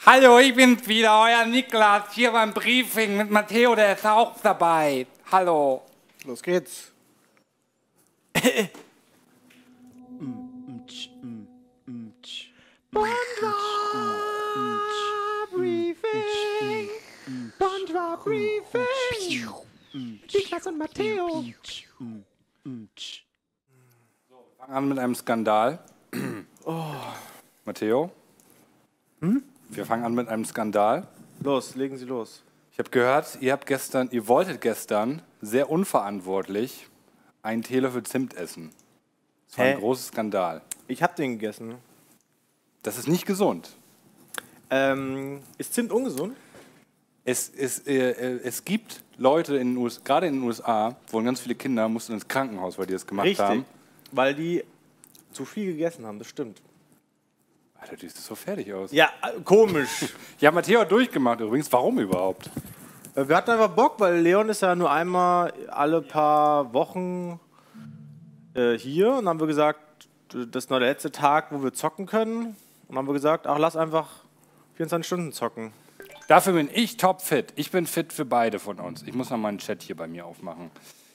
Hallo, ich bin's wieder, euer Niklas, hier beim Briefing mit Matteo, der ist auch dabei. Hallo. Los geht's. SpongeBob Briefing. Niklas und Matteo. Wir fangen an mit einem Skandal. Matteo? Wir fangen an mit einem Skandal. Los, legen Sie los. Ich habe gehört, ihr wolltet gestern sehr unverantwortlich einen Teelöffel Zimt essen. Das war ein großer Skandal. Ich hab den gegessen. Das ist nicht gesund. Ist Zimt ungesund? Es gibt Leute, gerade in den USA, wo ganz viele Kinder mussten ins Krankenhaus, weil die das gemacht haben. Weil die zu viel gegessen haben, das stimmt. Alter, die sieht so fertig aus. Ja, komisch. Ja, Matteo hat durchgemacht übrigens. Warum überhaupt? Wir hatten einfach Bock, weil Leon ist ja nur einmal alle paar Wochen hier. Und dann haben wir gesagt, das ist noch der letzte Tag, wo wir zocken können. Und dann haben wir gesagt, ach, lass einfach 24 Stunden zocken. Dafür bin ich topfit. Ich bin fit für beide von uns. Ich muss noch mal einen Chat hier bei mir aufmachen.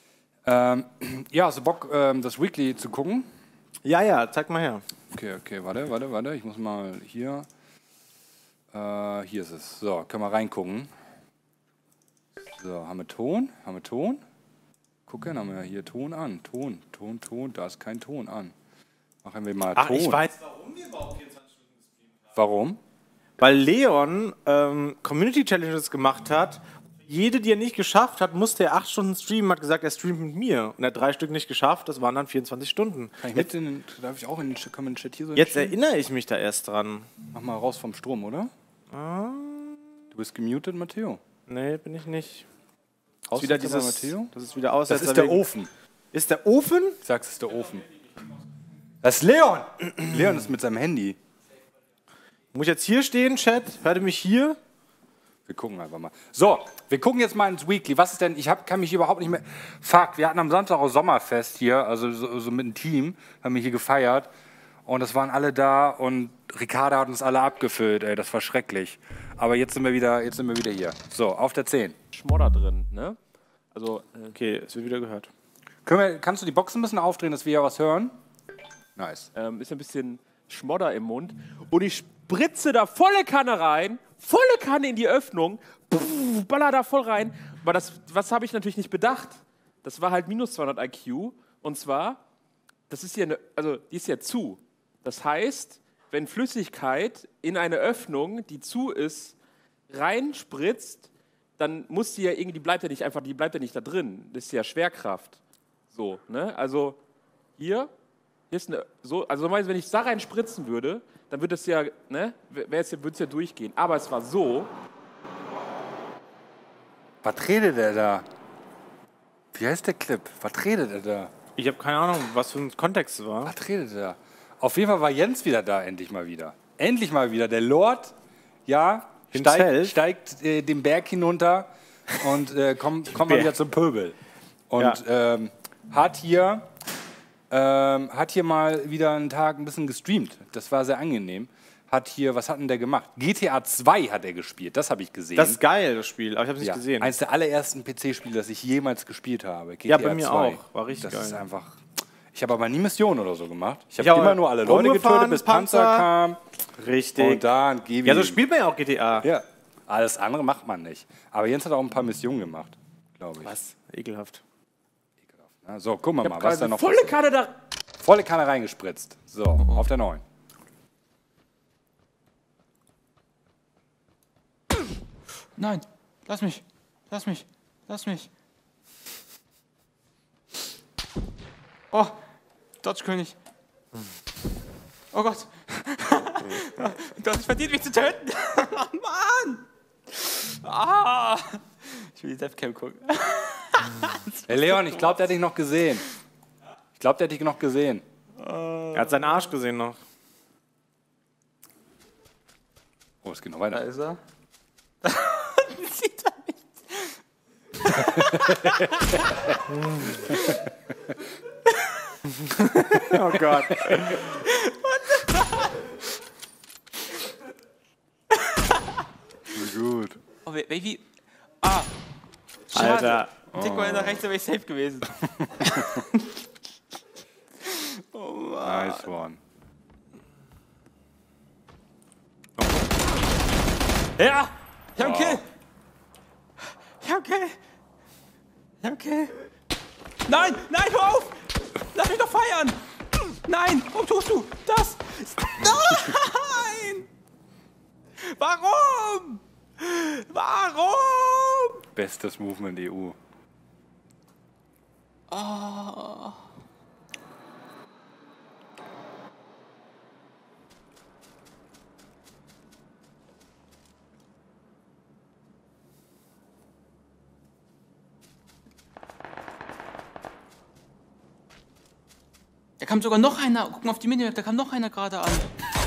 Ja, hast du Bock, das Weekly zu gucken? Ja, zeig mal her. Okay, warte. Ich muss mal hier. Hier ist es. So, können wir reingucken. So, haben wir Ton? Gucken, haben wir hier Ton an. Ton. Da ist kein Ton an. Machen wir mal Ton. Ach, ich weiß, warum wir überhaupt 24 Stunden gestreamt haben. Warum? Weil Leon Community Challenges gemacht hat. Jede, die er nicht geschafft hat, musste er 8 Stunden streamen. Hat gesagt, er streamt mit mir. Und er hat 3 Stück nicht geschafft. Das waren dann 24 Stunden. Darf ich auch in den Chat hier so Jetzt erinnere ich mich da erst dran. Mach mal raus vom Strom, oder? Du bist gemutet, Matteo. Nee, bin ich nicht. Raus Ist wieder jetzt aber, Matteo? Das ist wieder aus. Das ist der Ofen. Ist der Ofen? Ich sag's, es ist der Ofen. Das ist Leon! Leon ist mit seinem Handy. Muss ich jetzt hier stehen, Chat? Hört ihr mich hier? Wir gucken einfach mal. So, wir gucken jetzt mal ins Weekly. Was ist denn? Kann mich überhaupt nicht mehr. Fuck, wir hatten am Samstag auch Sommerfest hier, also so mit einem Team, haben wir hier gefeiert. Und das waren alle da und Ricardo hat uns alle abgefüllt, ey, das war schrecklich. Aber jetzt sind wir wieder hier. So, auf der 10. Schmodder drin, ne? Also, Okay, es wird wieder gehört. Kannst du die Box ein bisschen aufdrehen, dass wir ja was hören? Nice. ist ein bisschen Schmodder im Mund. Und ich spritze da volle Kanne rein, volle Kanne in die Öffnung, baller da voll rein. Aber was habe ich natürlich nicht bedacht? Das war halt minus 200 IQ. Und zwar, das ist hier die ist ja zu. Das heißt, wenn Flüssigkeit in eine Öffnung, die zu ist, reinspritzt, dann muss die ja irgendwie, die bleibt ja nicht da drin. Das ist ja Schwerkraft. So, ne? Also hier ist also normalerweise, wenn ich da rein spritzen würde, dann würde es ja, ne, würde es ja durchgehen. Aber es war so. Was redet der da? Wie heißt der Clip? Was redet er da? Ich habe keine Ahnung, was für ein Kontext es war. Was redet er da? Auf jeden Fall war Jens wieder da, endlich mal wieder. Endlich mal wieder. Der Lord, ja, steigt den Berg hinunter und kommt mal wieder zum Pöbel. Und hat hier mal wieder einen Tag ein bisschen gestreamt. Das war sehr angenehm. Was hat denn der gemacht? GTA 2 hat er gespielt, das habe ich gesehen. Das ist geil, das Spiel, aber ich habe es nicht gesehen. Eines der allerersten PC-Spiele, das ich jemals gespielt habe. GTA Ja, bei mir 2. auch. War richtig das geil. Ist einfach. Ich habe aber nie Missionen oder so gemacht. Ich habe habe immer nur alle Leute getötet, bis Panzer kam. Richtig. Und dann gebe ich. Ja, so spielt man ja auch GTA. Ja. Alles andere macht man nicht. Aber Jens hat auch ein paar Missionen gemacht, glaube ich. Was? Ekelhaft. Ja, so, gucken wir mal, was da noch Volle Kanne da. Volle Kanne reingespritzt. So, auf der 9. Nein, lass mich. Oh, Dodge-König. Oh Gott. Du hast verdient, mich zu töten. Mann. Ich will die Deathcam gucken. Hey Leon, ich glaube, der hat dich noch gesehen. Er hat seinen Arsch gesehen noch. Oh, es geht noch weiter. Da ist er. Sieht er nicht. Oh Gott. Baby. Ah. Schade. Alter. Ein Tick weiter nach rechts, wäre ich safe gewesen. Oh Mann. Nice one. Ja! Ich hab einen Kill! Ich hab einen Kill! Ich hab einen Kill! Nein! Nein, hör auf! Lass mich doch feiern! Nein! Warum tust du das? Nein! Warum? Warum? Bestes Movement EU. Oh. Da kam sogar noch einer. Guck mal auf die Minimap, da kam noch einer gerade an.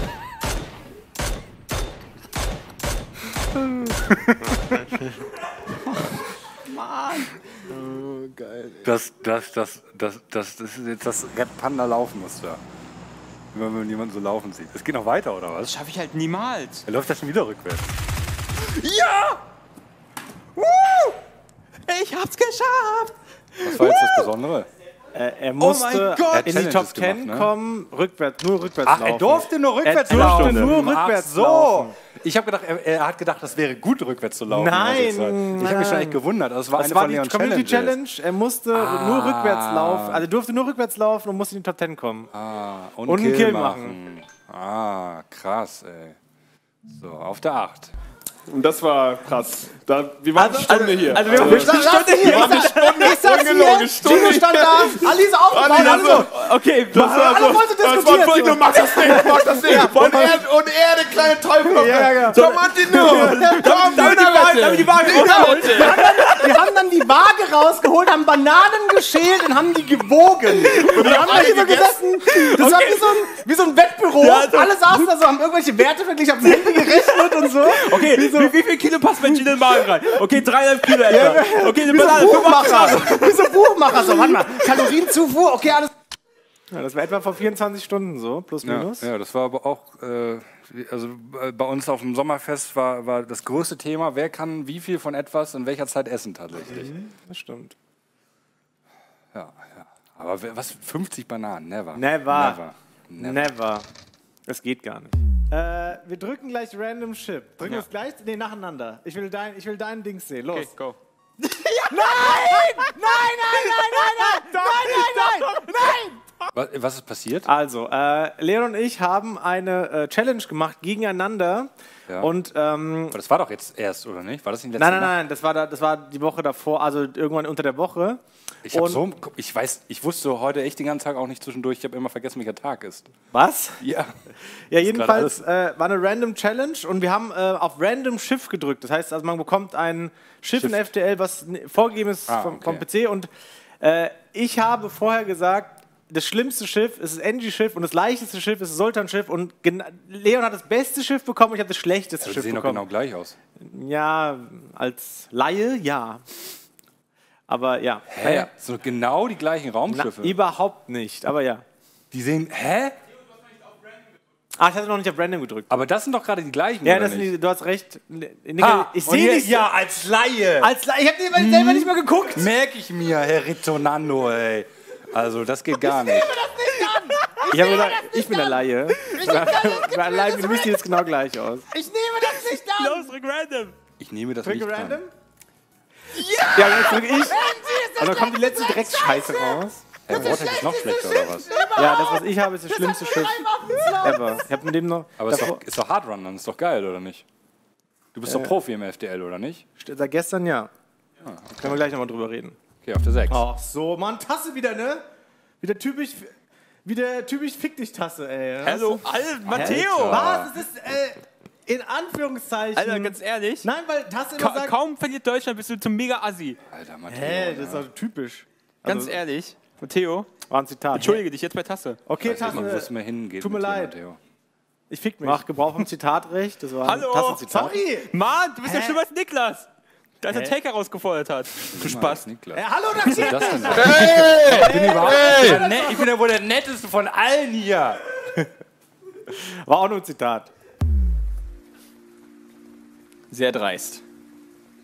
Mann. Oh, geil. Das ist jetzt das Red Panda Laufmuster. Wenn man jemanden so laufen sieht. Es geht noch weiter, oder was? Das schaffe ich halt niemals. Er läuft das schon wieder rückwärts. Ja! Ich hab's geschafft! Was war jetzt das Besondere? Er musste Gott! in die Top Challenges 10 gemacht, ne? kommen, nur rückwärts Ach, laufen. er durfte nur rückwärts Er durfte laufen. nur rückwärts Ach so. laufen. Ich habe gedacht, er hat gedacht, das wäre gut, rückwärts zu laufen. Nein, die ganze Zeit. Ich habe mich schon echt gewundert. Das war Das eine war von die Leon Community Challenges. Challenge. Er musste nur rückwärts laufen. Also durfte nur rückwärts laufen und musste in die Top 10 kommen. Und einen Kill Kill machen. Ah, krass, ey. So, auf der 8. Und das war krass. Wir waren eine Stunde hier. Also wir waren eine Stunde hier. Ich sag's Ungelogen, dir, Gino stand da, Ali ist aufgebaut, alle so. Okay, Alle wollten diskutieren. Du machst das Ding, mach das Ding. Und er, der kleine Teufel. Ja. Komm, Martino. Komm, die Waage Wir haben dann die Waage rausgeholt, haben Bananen geschält und haben die gewogen. Und wir haben da hier so gesessen. Das war wie so ein Wettbüro. Alle saßen da so, haben irgendwelche Werte verglichen, haben Hände gerechnet und so. Okay, wie viel Kilo passt bei Gino in den Magen rein? Okay, 3,5 Kilo etwa. Okay, eine Wie so Banane, 85 Gramm. Wie so Buchmacher. So, warte mal. Kalorienzufuhr, okay, alles. Ja, das war etwa vor 24 Stunden so, plus minus. Ja, das war aber auch, bei uns auf dem Sommerfest war das größte Thema, wer kann wie viel von etwas in welcher Zeit essen tatsächlich. Das stimmt. Ja. Aber was, 50 Bananen? Never. Never. Das geht gar nicht. Wir drücken gleich Random Ship. Drücken wir es gleich? Nee, nacheinander. Ich will dein Ding sehen. Los. Okay, go. Was ist passiert? Also, Leon und ich haben eine Challenge gemacht gegeneinander. Ja. Und, Aber das war doch jetzt erst, oder nicht? War das nicht letzte nein, das war die Woche davor, also irgendwann unter der Woche. Ich wusste heute echt den ganzen Tag auch nicht zwischendurch. Ich habe immer vergessen, welcher Tag ist. Was? Ja. Ja, jedenfalls war eine Random Challenge und wir haben auf Random Schiff gedrückt. Das heißt, also man bekommt ein Schiff in FTL, was vorgegeben ist vom PC. Und ich habe vorher gesagt, das schlimmste Schiff ist das NG-Schiff und das leichteste Schiff ist das Sultan-Schiff. Und Leon hat das beste Schiff bekommen und ich habe das schlechteste Die Schiff sehen doch bekommen. genau gleich aus. Ja, als Laie, ja. Aber ja. Hä? So genau die gleichen Raumschiffe? Überhaupt nicht, aber ja. Die sehen, hä? Ah, ich hatte noch nicht auf Random gedrückt. Aber das sind doch gerade die gleichen, Ja, oder das sind nicht? die, du hast recht. Ich Und sehe hier- nicht. Ja, als Laie. Ich habe selber nicht mal geguckt. Merke ich mir, Herr Ritonando, ey. Also, das geht gar nicht. Ich habe gesagt, ich bin der Laie. Bei Laien müsst ihr jetzt genau gleich aus. Ich nehme das nicht an! Los, drück random. Ich nehme das Drücke nicht random? an. Ja, jetzt drücke ich. Und dann kommt die letzte Drecksscheiße raus. Herr Vortex ist noch schlechter, oder was? Ja, das, was ich habe, ist das schlimmste Schiff ever. Ich habe mit dem noch. Aber ist doch Hardrun, dann ist doch geil, oder nicht? Du bist doch Profi im FDL, oder nicht? Seit gestern ja. Können wir gleich nochmal drüber reden. Okay, auf der 6. Ach so, Mann, Tasse wieder, ne? Wieder typisch Fick dich Tasse, ey. Hallo, Matteo. Was? Das ist, in Anführungszeichen. Alter, ganz ehrlich. Nein, weil Tasse immer sagt. Kaum verliert Deutschland, bist du zum Mega-Assi. Alter, Matteo. Hä, das ist doch typisch. Ganz ehrlich. Matteo, War ein Zitat. entschuldige dich jetzt bei Tasse. Okay, Ich weiß nicht mal, wo es Tasse, mir hingeht. tut mir mit dir, leid. Matteo. ich fick mich. Mach Gebrauch vom Zitatrecht. Das war Hallo. ein Tassenzitat. Sorry! Mann, du bist ja schlimmer als Niklas. Als er Take herausgefordert hat. Du Spaß. Niklas. Hallo, da Was ist das denn? Ich bin ja wohl der netteste von allen hier. war auch nur ein Zitat. Sehr dreist.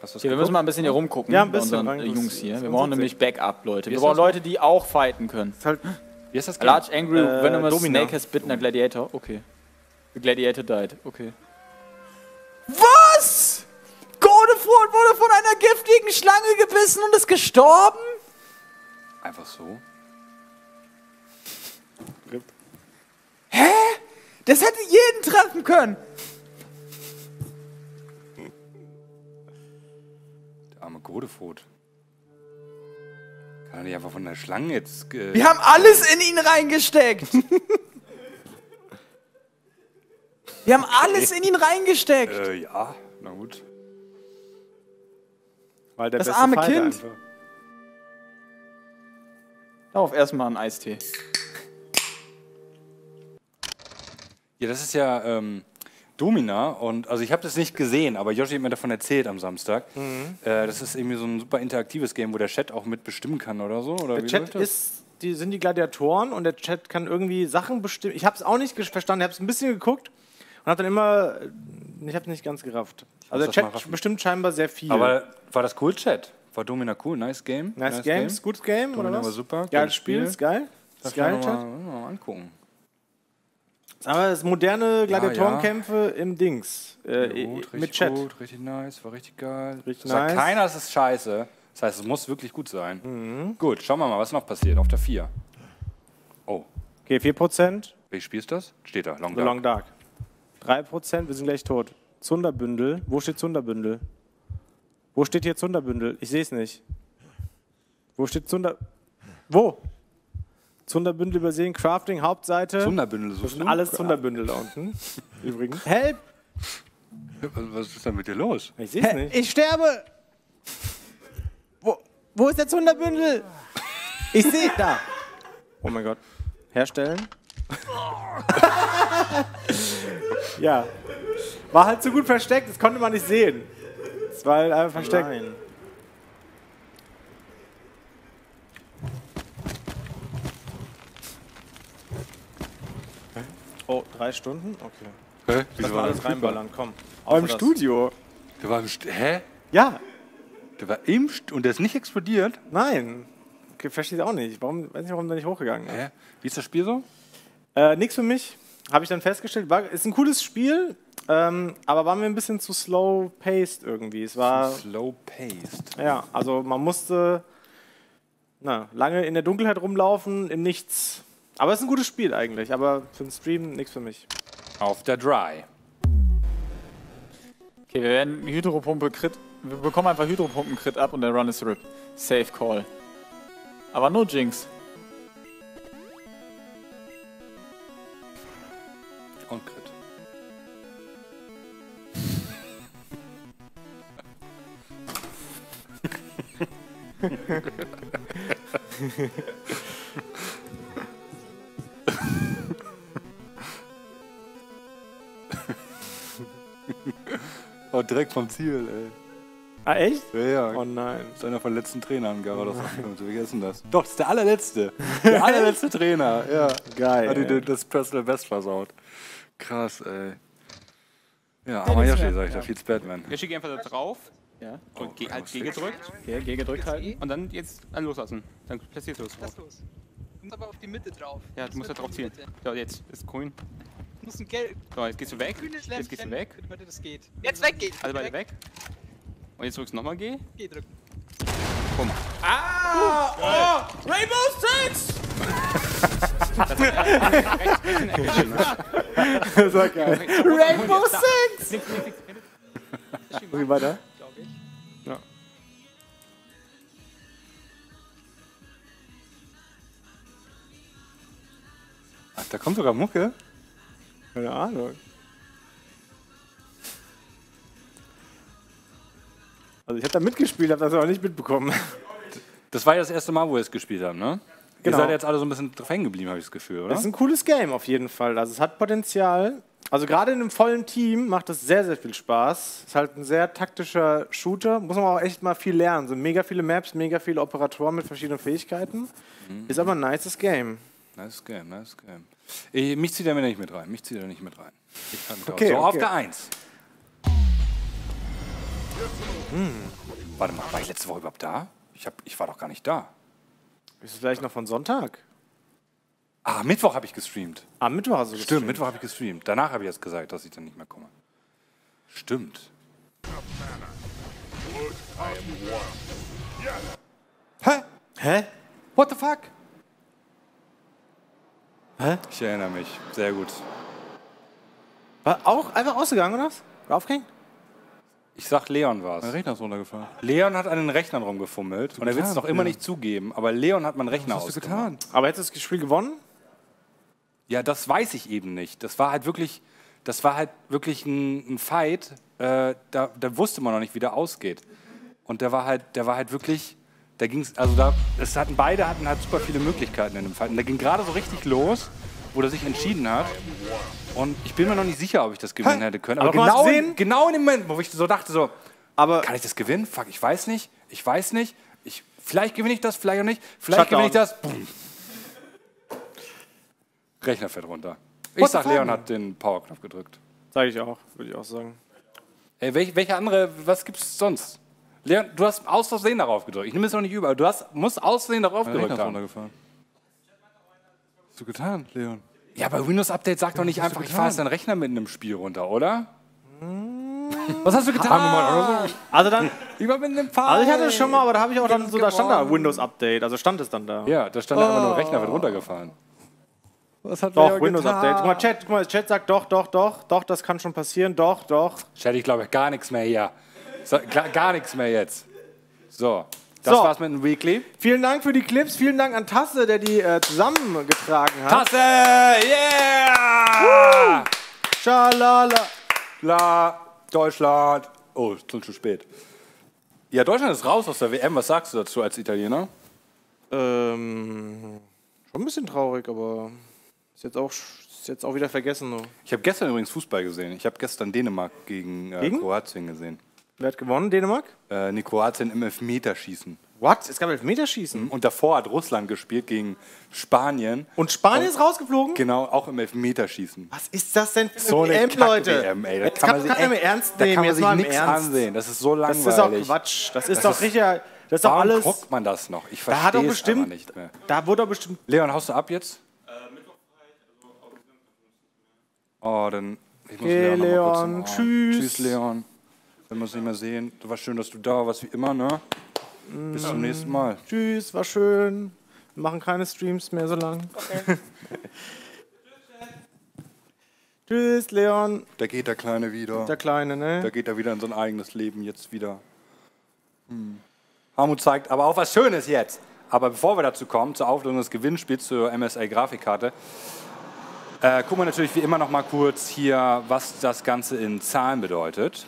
Hast du das Okay, wir müssen mal ein bisschen hier rumgucken. Ja, ein bei bisschen. unseren Eigentlich Jungs hier. Wir sonst brauchen wird's nämlich Backup, Leute. Wir ist brauchen das Leute, die auch fighten können. Ist halt Wie ist das A large, angry, venomous Domina. snake has bitten a gladiator. Okay. The gladiator died. Okay. Was? Godefroht wurde von einer giftigen Schlange gebissen und ist gestorben? Einfach so? Hä? Das hätte jeden treffen können. Der arme Godefroht. Kann er nicht einfach von der Schlange jetzt... Wir haben alles in ihn reingesteckt. Wir haben alles in ihn reingesteckt. ja, na gut. weil der Das beste arme Fighter Kind. einfach. Darauf erstmal einen Eistee. Ja, das ist ja Domina und also ich habe das nicht gesehen, aber Yoshi hat mir davon erzählt am Samstag. Das ist irgendwie so ein super interaktives Game, wo der Chat auch mitbestimmen kann oder so. Oder Der wie Chat läuft das? sind die Gladiatoren und der Chat kann irgendwie Sachen bestimmen. Ich habe es auch nicht verstanden, ich habe es ein bisschen geguckt und habe dann immer, ich habe es nicht ganz gerafft. Also das der mal Chat raffen. bestimmt scheinbar sehr viel. Aber war das cool, Chat? War Domina cool? Nice Game? nice Games, gutes Game Domina oder was? war super, Geiles geiles Spiel, Spiel. ist geil. Ist geil, Chat. Mal angucken. Aber das moderne Gladiatorenkämpfe im Dings. Mit Chat. Gut, richtig nice, war richtig geil. Richtig Sagt nice. keiner, es ist scheiße. Das heißt, es muss wirklich gut sein. Gut, schauen wir mal, was noch passiert auf der 4. Oh, Okay, 4%. welches Spiel ist das? Steht da, Long The Dark. Long Dark. 3%, wir sind gleich tot. Zunderbündel. Wo steht Zunderbündel? Wo steht hier Zunderbündel? Ich sehe es nicht. Wo steht Wo? Zunderbündel übersehen, Crafting, Hauptseite. Zunderbündel Das suchst sind du? alles Zunderbündel da unten. Übrigens. Help! Was ist denn mit dir los? Ich sehe es nicht. Ich sterbe! Wo ist der Zunderbündel? Ich sehe da. Oh mein Gott. Herstellen. Ja. War halt zu gut versteckt, das konnte man nicht sehen. Es war halt einfach versteckt. Nein. Oh, 3 Stunden? Okay. Hä? Lass mal alles reinballern, komm. Aber im das. Studio. Der war Hä? Ja, Der war und der ist nicht explodiert? nein. Okay, verstehe ich auch nicht. Weiß nicht, warum der nicht hochgegangen ist. Hä? Wie ist das Spiel so? Nix für mich. Habe ich dann festgestellt. Ist ein cooles Spiel, aber war mir ein bisschen zu slow-paced irgendwie. Es war, Slow-paced. ja, also man musste lange in der Dunkelheit rumlaufen, im Nichts. Aber es ist ein gutes Spiel eigentlich, aber für den Stream nichts für mich. Auf der Dry. Okay, wir werden Hydropumpe Crit. Wir bekommen einfach Hydropumpen Crit ab und der Run is RIP. Safe Call. Aber no Jinx. Und Crit. Oh, direkt vom Ziel, ey. Ah, echt? Ja, ja. Oh nein. Das ist einer von den letzten Trainern, Garados. Wir vergessen das. Doch, das ist der allerletzte. Der allerletzte Trainer, ja. Geil. Hat dir das Personal Best versaut. Krass, ey. Ja, aber Yoshi, sag ich da, Feeds Batman. Yoshi, geh einfach da drauf Ja. und halt G gedrückt Okay, G gedrückt halten. und dann jetzt loslassen. Dann platzierst du es. Lass los. Du musst aber auf die Mitte drauf. Ja, du musst da drauf zielen. So, jetzt ist grün. Du musst ein Gelb. So, jetzt gehst du weg. Grünes Jetzt gehst du Lämpchen. weg. Warte, das geht. Jetzt weggehen. Alle beide weg. Und jetzt drückst du nochmal G. Geh drücken. Bumm. Rainbow Six! Rechts in der Ecke stehen, ne? Das war geil. Rainbow Six! Wie weiter? Glaube ich. Ach, da kommt sogar Mucke. Keine Ahnung. Also ich habe da mitgespielt, habe das aber nicht mitbekommen. Das war ja das erste Mal, wo wir es gespielt haben, ne? Genau. Ihr seid jetzt alle so ein bisschen drauf hängen geblieben, habe ich das Gefühl, oder? Das ist ein cooles Game auf jeden Fall. Also es hat Potenzial. Also gerade in einem vollen Team macht das sehr, sehr viel Spaß. Ist halt ein sehr taktischer Shooter. Muss man auch echt mal viel lernen. So mega viele Maps, mega viele Operatoren mit verschiedenen Fähigkeiten. Ist aber ein nices Game. Nice Game, nice Game. Mich zieht er mir nicht mit rein. Ich kann Okay, so, auf okay. der 1. Warte mal, war ich letzte Woche überhaupt da? Ich war doch gar nicht da. Ist es vielleicht noch von Sonntag? Ah, Mittwoch habe ich gestreamt. Am Mittwoch hast du Stimmt, Mittwoch habe ich gestreamt. Danach habe ich jetzt gesagt, dass ich dann nicht mehr komme. Stimmt. Hä? What the fuck? Hä? Ich erinnere mich. Sehr gut. War auch einfach ausgegangen, oder was? War aufgehängt? Ich sag, Leon war's. Mein Rechner ist runtergefallen. Leon hat an den Rechnern rumgefummelt und er will es noch immer nicht zugeben, aber Leon hat meinen Rechner Was hast du ausgemacht. getan? Aber hättest du das Spiel gewonnen? Ja, das weiß ich eben nicht. Das war halt wirklich ein Fight, da wusste man noch nicht, wie der ausgeht. Und der war halt wirklich, da ging's, also beide hatten halt super viele Möglichkeiten in dem Fight. Und der ging gerade so richtig los, wo der sich entschieden hat. Und ich bin mir noch nicht sicher, ob ich das gewinnen hätte können. Aber guck mal, hast du gesehen? genau in dem Moment, wo ich so dachte, Aber kann ich das gewinnen? Fuck, ich weiß nicht. Vielleicht gewinne ich das, vielleicht auch nicht. Vielleicht gewinne ich das. Boom. Rechner fährt runter. Ich sag, Leon hat den Powerknopf gedrückt. sage ich auch, würde ich auch sagen. Ey, welche andere, was gibt's sonst? Leon, du hast aus Versehen darauf gedrückt. Ich nehme es noch nicht über. Musst aus Versehen darauf Mein Rechner gedrückt ist haben. runtergefallen. Was hast du getan, Leon? Ja, bei Windows Update sagt doch nicht einfach, ich fahre jetzt deinen Rechner mitten im Spiel runter, oder? Was hast du getan? Also Ich war mitten im Fall. Also ich hatte es schon mal, aber da habe ich auch dann so, da stand da Windows Update, also stand es dann da. Ja, da stand einfach nur, Rechner wird runtergefallen. Was hat Doch, Leon Windows getan? Update. Guck mal, Chat sagt doch, das kann schon passieren, doch. Chat, ich glaube gar nichts mehr hier. So, gar nichts mehr jetzt. So, das So. war's mit dem Weekly. Vielen Dank für die Clips, vielen Dank an Tasse, der die zusammengetragen hat. Tasse! Yeah! Schalala. La, Deutschland. Oh, ist schon zu spät. Ja, Deutschland ist raus aus der WM. Was sagst du dazu als Italiener? Schon ein bisschen traurig, aber ist jetzt auch wieder vergessen. So. Ich habe gestern übrigens Fußball gesehen. Ich habe gestern Dänemark gegen Kroatien gesehen. Wer hat gewonnen? Dänemark? Kroatien im Elfmeterschießen. What? Es gab Elfmeterschießen. Und davor hat Russland gespielt gegen Spanien. Und Spanien ist rausgeflogen? Genau, auch im Elfmeterschießen. Was ist das denn für So eine WM, Leute? Kack-WM, ey. Das kann man mehr ernst Da nehmen. kann man Jetzt sich mal im nichts Ernst. ansehen. Das ist so Das langweilig. ist auch Quatsch. Das ist Das doch ist- richtig. Das ist doch Warum alles. guckt man das noch? Ich Da hat verstehe doch es aber bestimmt. nicht mehr. Da wurde doch bestimmt. Leon, haust du ab jetzt? Oh, dann... Ich muss Okay, Leon noch mal kurz Leon, umarmen. tschüss. Tschüss, Leon. Wenn wir uns nicht mehr sehen. War schön, dass du da warst, wie immer, ne? Bis zum nächsten Mal. Tschüss, war schön. Wir machen keine Streams mehr so lang. Okay. Tschüss, Leon. Da geht der Kleine wieder. Der Kleine, Da ne? geht er wieder in sein eigenes Leben jetzt wieder. Harmut zeigt aber auch was Schönes jetzt. Aber bevor wir dazu kommen, zur Auflösung des Gewinnspiels zur MSI-Grafikkarte, gucken wir natürlich wie immer noch mal kurz hier, was das Ganze in Zahlen bedeutet.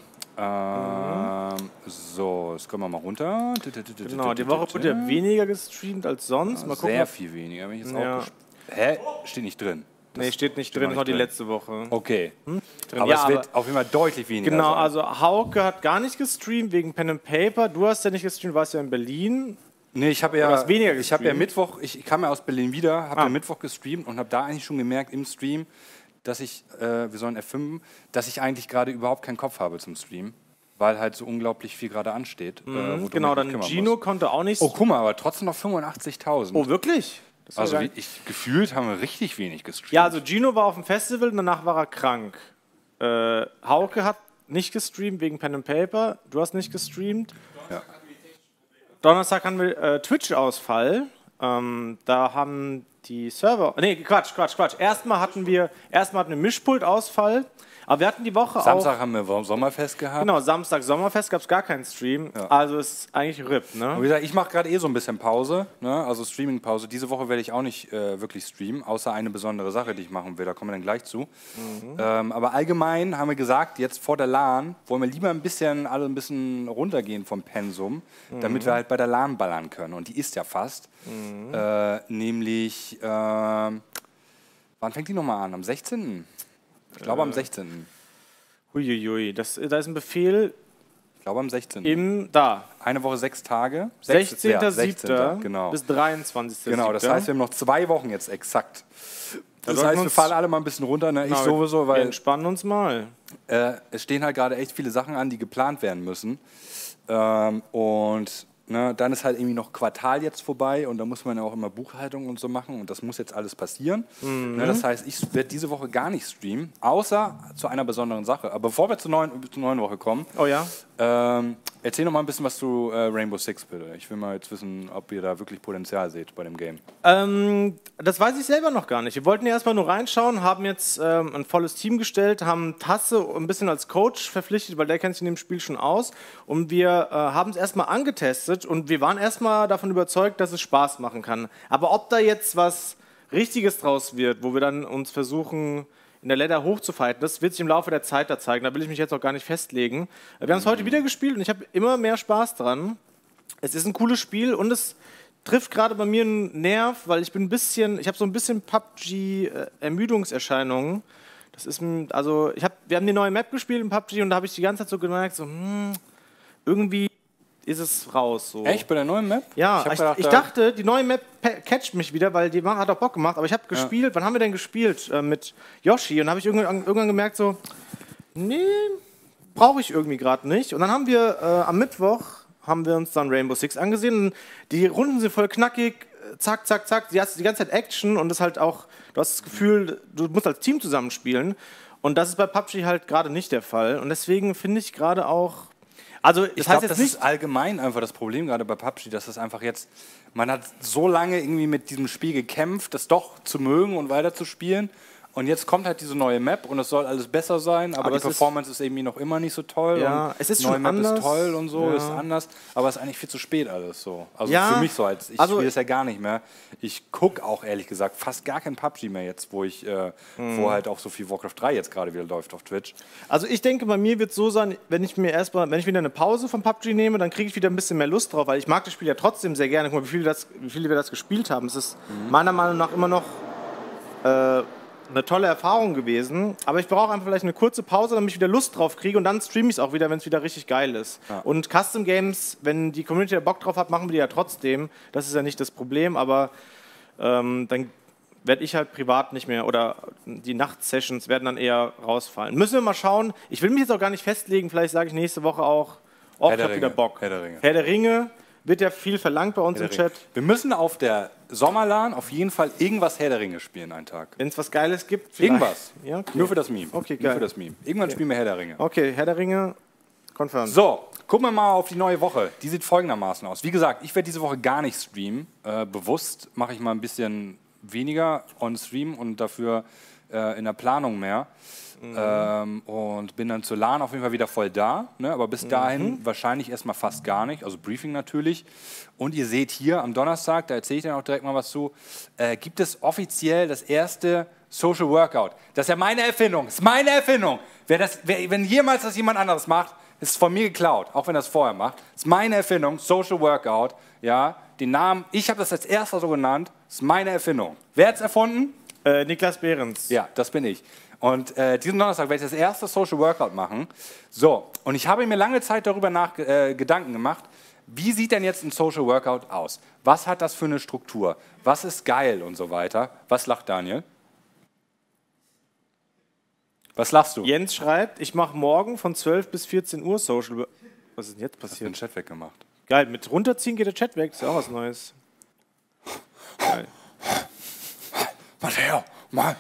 So, jetzt kommen wir mal runter. Genau, die Woche wird ja weniger gestreamt als sonst. Mal gucken. Sehr viel weniger. Bin ich jetzt Ja. auch Hä? Steht nicht drin. Nee, steht nicht drin, das war die letzte Woche. Okay. Drin. Aber Ja, es wird auf jeden Fall deutlich weniger Genau, sein. also Hauke hat gar nicht gestreamt wegen Pen and Paper. Du hast ja nicht gestreamt, warst ja in Berlin. Nee, ich habe Du ja, hast weniger ich habe ja gestreamt? Mittwoch, ich kam ja aus Berlin wieder, habe ja Mittwoch gestreamt und habe da eigentlich schon gemerkt im Stream, dass ich, wir sollen F5, dass ich eigentlich gerade überhaupt keinen Kopf habe zum Stream, weil halt so unglaublich viel gerade ansteht. worum Genau, ich mich dann kümmern Gino muss. konnte auch nicht. Oh, guck mal, aber trotzdem noch 85.000. Oh, wirklich? Das war also geil. gefühlt haben wir richtig wenig gestreamt. Ja, also Gino war auf dem Festival und danach war er krank. Hauke hat nicht gestreamt wegen Pen and Paper. Du hast nicht gestreamt. Ja. Donnerstag hatten wir Twitch-Ausfall. Da haben die Server. Nee, Quatsch. Erstmal hatten wir Mischpult-Ausfall. Aber wir hatten die Woche Samstag auch. haben wir Sommerfest gehabt. Genau, Samstag Sommerfest gab es gar keinen Stream. Also ist eigentlich RIP, ne? Und wie gesagt, ich mache gerade so ein bisschen Pause, ne? Also Streaming-Pause. Diese Woche werde ich auch nicht wirklich streamen, außer eine besondere Sache, die ich machen will. Da kommen wir dann gleich zu. Aber allgemein haben wir gesagt, jetzt vor der LAN wollen wir lieber alle ein bisschen runtergehen vom Pensum, damit wir halt bei der LAN ballern können. Und die ist ja fast. Nämlich, wann fängt die nochmal an? Am 16.? Ich glaube am 16. Huiuiui, da ist ein Befehl Ich glaube am 16. da. Eine Woche 6 Tage. 16.07. Genau. bis 23.07. Genau, das heißt, wir haben noch 2 Wochen jetzt exakt. Das heißt, wir fahren alle mal ein bisschen runter, ne? Ich sowieso, Wir weil entspannen uns mal. es stehen halt gerade echt viele Sachen an, die geplant werden müssen. Und ne, dann ist halt irgendwie noch Quartal jetzt vorbei und da muss man ja auch immer Buchhaltung und so machen und das muss jetzt alles passieren. Ne, das heißt, ich werde diese Woche gar nicht streamen, außer zu einer besonderen Sache. Aber bevor wir zur neuen Woche kommen, Oh ja? erzähl noch mal ein bisschen was zu Rainbow Six, bitte. Ich will mal jetzt wissen, ob ihr da wirklich Potenzial seht bei dem Game. Das weiß ich selber noch gar nicht. Wir wollten ja erstmal nur reinschauen, haben jetzt ein volles Team gestellt, haben Tasse ein bisschen als Coach verpflichtet, weil der kennt sich in dem Spiel schon aus. Und wir haben es erstmal angetestet und wir waren erstmal davon überzeugt, dass es Spaß machen kann. Aber ob da jetzt was Richtiges draus wird, wo wir dann uns versuchen, in der Ladder hochzufighten, das wird sich im Laufe der Zeit da zeigen. Da will ich mich jetzt auch gar nicht festlegen. Wir haben es heute wieder gespielt und ich habe immer mehr Spaß dran. Es ist ein cooles Spiel und es trifft gerade bei mir einen Nerv, weil ich habe so ein bisschen PUBG-Ermüdungserscheinungen. Das ist, also, wir haben die neue Map gespielt in PUBG und da habe ich die ganze Zeit so gemerkt, so, irgendwie ist es raus. So. Echt, bei der neuen Map? Ja, ich dachte, die neue Map catcht mich wieder, weil die hat auch Bock gemacht, aber ich habe gespielt, wann haben wir denn gespielt? Mit Yoshi und habe ich irgendwann gemerkt so, nee, brauche ich irgendwie gerade nicht. Und dann haben wir am Mittwoch haben wir uns dann Rainbow Six angesehen. Und die Runden sind voll knackig, zack, zack, zack. Du hast die ganze Zeit Action und das halt auch, du hast das Gefühl, du musst als Team zusammenspielen. Und das ist bei PUBG halt gerade nicht der Fall. Und deswegen finde ich gerade auch, also Ich glaube, das ist allgemein einfach das Problem gerade bei PUBG, dass das einfach jetzt, man hat so lange irgendwie mit diesem Spiel gekämpft, das doch zu mögen und weiter zu spielen. Und jetzt kommt halt diese neue Map und es soll alles besser sein, aber die Performance ist irgendwie noch immer nicht so toll. Ja, und es ist die neue schon Map anders. ist toll und so, Ja. ist anders, aber es ist eigentlich viel zu spät alles so. Also Ja, für mich so, ich also spiele es ja gar nicht mehr. Ich gucke auch ehrlich gesagt fast gar kein PUBG mehr jetzt, wo halt auch so viel Warcraft 3 jetzt gerade wieder läuft auf Twitch. Also ich denke, bei mir wird es so sein, wenn ich wieder eine Pause von PUBG nehme, dann kriege ich wieder ein bisschen mehr Lust drauf, weil ich mag das Spiel ja trotzdem sehr gerne. Guck mal, wie viele wir das gespielt haben. Es ist meiner Meinung nach immer noch eine tolle Erfahrung gewesen, aber ich brauche einfach vielleicht eine kurze Pause, damit ich wieder Lust drauf kriege und dann streame ich es auch wieder, wenn es wieder richtig geil ist. Ja. Und Custom Games, wenn die Community da Bock drauf hat, machen wir die ja trotzdem. Das ist ja nicht das Problem, aber dann werde ich halt privat nicht mehr oder die Nachtsessions werden dann eher rausfallen. Müssen wir mal schauen. Ich will mich jetzt auch gar nicht festlegen, vielleicht sage ich nächste Woche auch, ich habe wieder Bock. Herr der Ringe. Herr der Ringe wird ja viel verlangt bei uns im Chat. Wir müssen auf der Sommerlan auf jeden Fall irgendwas Herr der Ringe spielen einen Tag. Wenn es was Geiles gibt. Vielleicht. Irgendwas. Ja, okay. Nur für das Meme. Okay, Nur geil. für das Meme. Irgendwann spielen wir Herr der Ringe. Okay, Herr der Ringe, confirmed. So, gucken wir mal auf die neue Woche. Die sieht folgendermaßen aus. Wie gesagt, ich werde diese Woche gar nicht streamen. Bewusst mache ich mal ein bisschen weniger on Stream und dafür in der Planung mehr. Und bin dann zur LAN auf jeden Fall wieder voll da. Ne? Aber bis dahin wahrscheinlich erstmal fast gar nicht. Also Briefing natürlich. Und ihr seht hier am Donnerstag, da erzähle ich dann auch direkt mal was zu, gibt es offiziell das erste Social Workout. Das ist ja meine Erfindung. Das ist meine Erfindung. Wenn jemals das jemand anderes macht, ist es von mir geklaut. Auch wenn er es vorher macht. Das ist meine Erfindung. Social Workout. Ja, den Namen, ich habe das als erster so genannt. Das ist meine Erfindung. Wer hat es erfunden? Niklas Behrens. Ja, das bin ich. Und diesen Donnerstag werde ich das erste Social Workout machen. So, und ich habe mir lange Zeit darüber Gedanken gemacht, wie sieht denn jetzt ein Social Workout aus? Was hat das für eine Struktur? Was ist geil und so weiter? Was lacht Daniel? Was lachst du? Jens schreibt, ich mache morgen von 12 bis 14 Uhr Social Workout. Was ist denn jetzt Hast du passiert? den Chat weggemacht? Geil, mit runterziehen geht der Chat weg. Das ist ja auch was Neues. Geil. Matteo, Mann.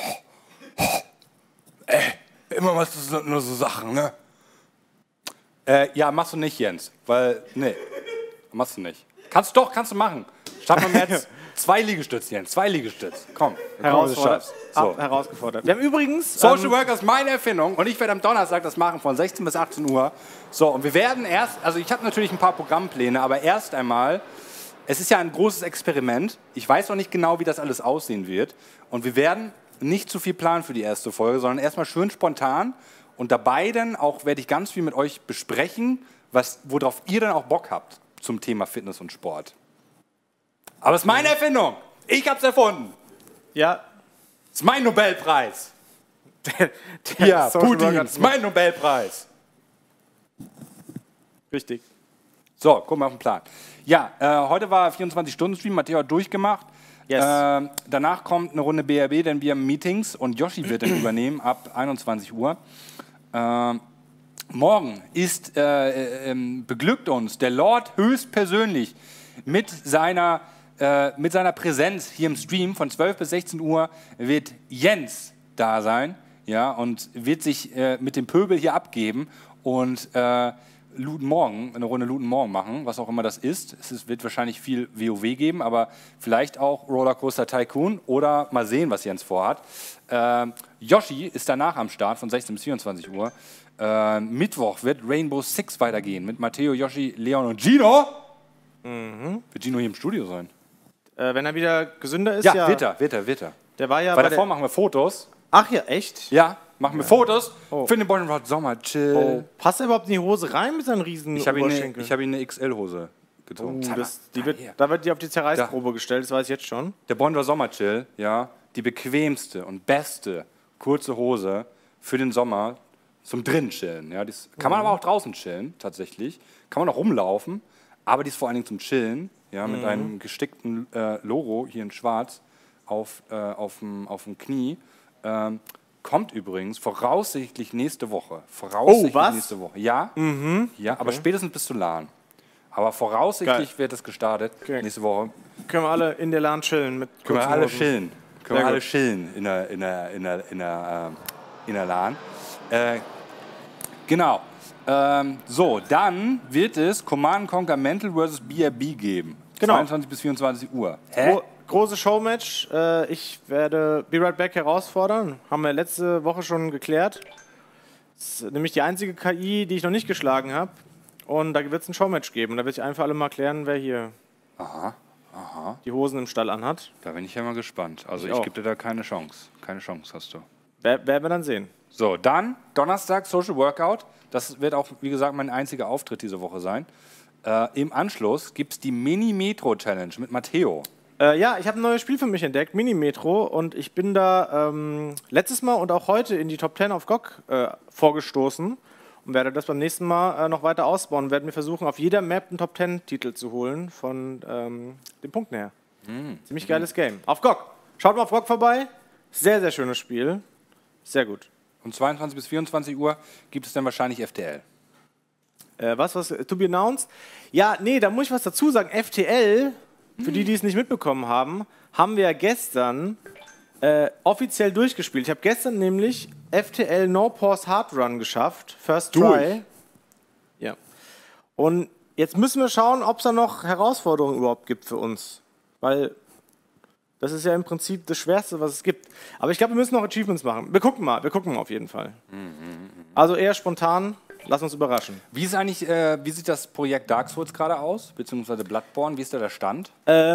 Immer machst du nur so Sachen, ne? Ja, machst du nicht, Jens. Weil, nee, machst du nicht. Kannst du machen. Schaffen wir jetzt 2 Liegestütze, Jens. 2 Liegestütze. Komm, Herausgefordert. so. Herausgefordert. Wir haben übrigens... Social Worker ist meine Erfindung und ich werde am Donnerstag das machen von 16 bis 18 Uhr. So, und wir werden also ich habe natürlich ein paar Programmpläne, aber erst einmal, es ist ja ein großes Experiment. Ich weiß noch nicht genau, wie das alles aussehen wird. Und wir werden nicht zu viel planen für die erste Folge, sondern erstmal schön spontan. Und dabei dann auch werde ich ganz viel mit euch besprechen, worauf ihr dann auch Bock habt zum Thema Fitness und Sport. Aber es ist meine Erfindung. Ich habe es erfunden. Ja. Es ist mein Nobelpreis. Der Ja, Social Putin, Workout es ist mein Nobelpreis. Richtig. So, gucken wir auf den Plan. Ja, heute war 24-Stunden-Stream, Matteo hat durchgemacht. Yes. Danach kommt eine Runde BRB, denn wir haben Meetings und Yoshi wird dann übernehmen ab 21 Uhr. Morgen beglückt uns der Lord höchstpersönlich mit seiner Präsenz hier im Stream von 12 bis 16 Uhr wird Jens da sein, ja, und wird sich mit dem Pöbel hier abgeben und Looten Morgen, eine Runde Looten Morgen machen, was auch immer das ist. Wird wahrscheinlich viel WoW geben, aber vielleicht auch Rollercoaster Tycoon oder mal sehen, was Jens vorhat. Yoshi ist danach am Start von 16 bis 24 Uhr. Mittwoch wird Rainbow Six weitergehen mit Matteo, Yoshi, Leon und Gino. Wird Gino hier im Studio sein? Wenn er wieder gesünder ist, Ja, wird er. Der war ja Weil bei davor machen wir Fotos. Ach ja, echt? Ja, machen wir Fotos für den Bonn Sommer. Chill. Oh. Passt er überhaupt in die Hose rein mit seinen riesen Ich habe ihm Oberschenkeln? eine XL-Hose gezogen. Zeig mal. Da wird die auf die Zerreißprobe gestellt, das weiß ich jetzt schon. Der Bonn Sommer Chill, ja, die bequemste und beste kurze Hose für den Sommer zum drin chillen. Ja, kann man aber auch draußen chillen, tatsächlich. Kann man auch rumlaufen, aber die ist vor allen Dingen zum Chillen, ja, mit einem gestickten Logo hier in schwarz auf dem Knie. Kommt übrigens voraussichtlich nächste Woche. was? Nächste Woche. Ja, ja, aber spätestens bis zu LAN. Aber voraussichtlich wird es gestartet nächste Woche. Können wir alle in der LAN chillen mit Können wir kurzen alle Hosen. chillen. Können wir alle chillen in der LAN. Genau. So, dann wird es Command & Conquer Mental vs. BRB geben. Genau. 22 bis 24 Uhr. Hä? Großes Showmatch. Ich werde Be Right Back herausfordern. Haben wir letzte Woche schon geklärt. Das ist nämlich die einzige KI, die ich noch nicht geschlagen habe. Und da wird es ein Showmatch geben. Da werde ich einfach alle mal klären, wer hier die Hosen im Stall anhat. Da bin ich ja mal gespannt. Also ich auch. gebe dir da keine Chance. Keine Chance hast du. Werden wir dann sehen. So, dann Donnerstag Social Workout. Das wird auch, wie gesagt, mein einziger Auftritt diese Woche sein. Im Anschluss gibt es die Mini-Metro-Challenge mit Matteo. Ja, ich habe ein neues Spiel für mich entdeckt, Mini-Metro. Und ich bin da letztes Mal und auch heute in die Top 10 auf GOG vorgestoßen. Und werde das beim nächsten Mal noch weiter ausbauen. Und werde mir versuchen, auf jeder Map einen Top 10 Titel zu holen von den Punkten her. Ziemlich geiles Game. Auf GOG. Schaut mal auf GOG vorbei. Sehr, sehr schönes Spiel. Sehr gut. Und 22 bis 24 Uhr gibt es dann wahrscheinlich FTL. Was to be announced? Ja, nee, da muss ich was dazu sagen. FTL, für die es nicht mitbekommen haben, haben wir ja gestern offiziell durchgespielt. Ich habe gestern nämlich FTL No Pause Hard Run geschafft. First Try. Ja. Und jetzt müssen wir schauen, ob es da noch Herausforderungen überhaupt gibt für uns. Weil das ist ja im Prinzip das Schwerste, was es gibt. Aber ich glaube, wir müssen noch Achievements machen. Wir gucken mal auf jeden Fall. Also eher spontan, lass uns überraschen. Wie sieht das Projekt Dark Souls gerade aus? Beziehungsweise Bloodborne, wie ist da der Stand? Da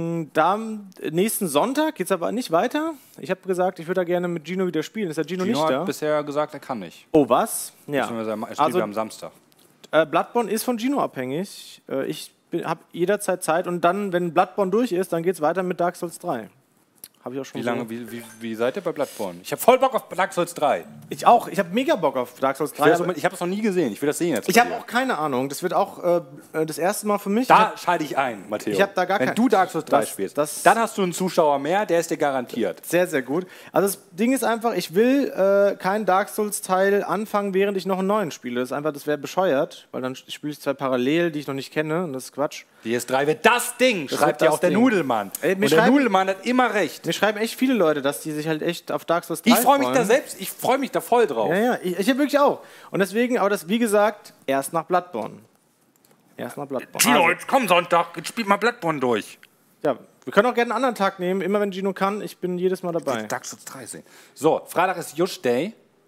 nächsten Sonntag geht es aber nicht weiter. Ich habe gesagt, ich würde da gerne mit Gino wieder spielen. Ist der Gino nicht Gino da? hat bisher gesagt, er kann nicht. Oh, was? Ja. Beziehungsweise er Also, steht am Samstag. Bloodborne ist von Gino abhängig. Ich habe jederzeit Zeit und dann, wenn Bloodborne durch ist, dann geht es weiter mit Dark Souls 3. Habe ich auch schon Wie lange, wie seid ihr bei Bloodborne? Ich habe voll Bock auf Dark Souls 3. Ich auch. Ich habe mega Bock auf Dark Souls 3. Ich habe das noch nie gesehen. Ich will das sehen jetzt. Ich habe auch keine Ahnung. Das wird auch das erste Mal für mich. Da schalte ich ein, Matteo. Ich hab da gar Wenn kein- du Dark Souls 3 spielst, dann hast du einen Zuschauer mehr, der ist dir garantiert. Sehr, sehr gut. Also das Ding ist einfach, ich will keinen Dark Souls-Teil anfangen, während ich noch einen neuen spiele. Das wäre bescheuert, weil dann spiele ich zwei parallel, die ich noch nicht kenne, und das ist Quatsch. DS3 wird das Ding, Das schreibt wird ja auch das der Ding. Nudelmann. Ey, mir Und der schreiben- Nudelmann hat immer recht. Mir schreiben echt viele Leute, dass die sich halt echt auf Dark Souls 3 Ich freue mich freuen. ich freue mich da voll drauf. Ja, ja, ich wirklich auch. Und deswegen, aber das, wie gesagt, erst nach Bloodborne. Erst nach Bloodborne. Gino, jetzt komm Sonntag, jetzt spielt mal Bloodborne durch. Ja, wir können auch gerne einen anderen Tag nehmen, immer wenn Gino kann. Ich bin jedes Mal dabei. Dark Souls 3 sehen. So, Freitag ist Jush Day.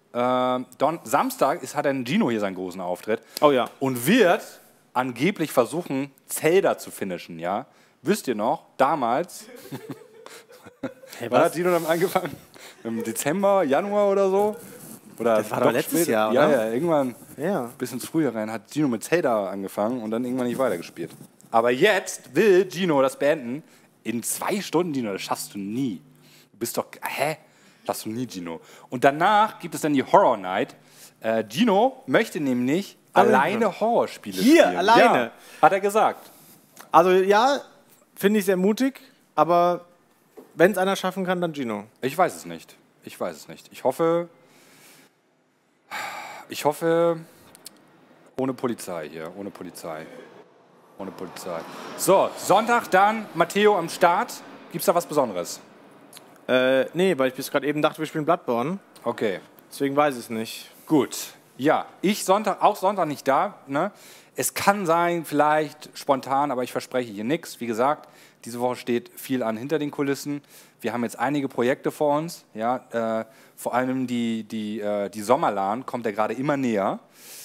Samstag hat ein Gino hier seinen großen Auftritt. Oh ja. Und wird angeblich versuchen, Zelda zu finishen, ja? Wisst ihr noch, damals, wann hat Gino dann angefangen? Im Dezember, Januar oder so? Oder Das war doch letztes später? Jahr, Ja, oder? ja, irgendwann Ja. ein bisschen früher rein hat Gino mit Zelda angefangen und dann irgendwann nicht weitergespielt. Aber jetzt will Gino das beenden. In 2 Stunden, Gino, das schaffst du nie. Du bist doch, schaffst du nie, Gino. Und danach gibt es dann die Horror Night. Gino möchte nämlich alleine Horrorspiele Hier, spielen. alleine? Ja, hat er gesagt. Also ja, finde ich sehr mutig, aber wenn es einer schaffen kann, dann Gino. Ich weiß es nicht. Ich weiß es nicht. Ich hoffe, ohne Polizei hier. Ohne Polizei. Ohne Polizei. So, Sonntag dann, Matteo am Start. Gibt's da was Besonderes? Nee, weil ich bis gerade eben dachte, wir spielen Bloodborne. Okay. Deswegen weiß ich es nicht. Gut. Ja, auch Sonntag nicht da. Ne? Es kann sein, vielleicht spontan, aber ich verspreche hier nichts. Wie gesagt, diese Woche steht viel an hinter den Kulissen. Wir haben jetzt einige Projekte vor uns. Ja? Vor allem die Sommerlan kommt ja gerade immer näher.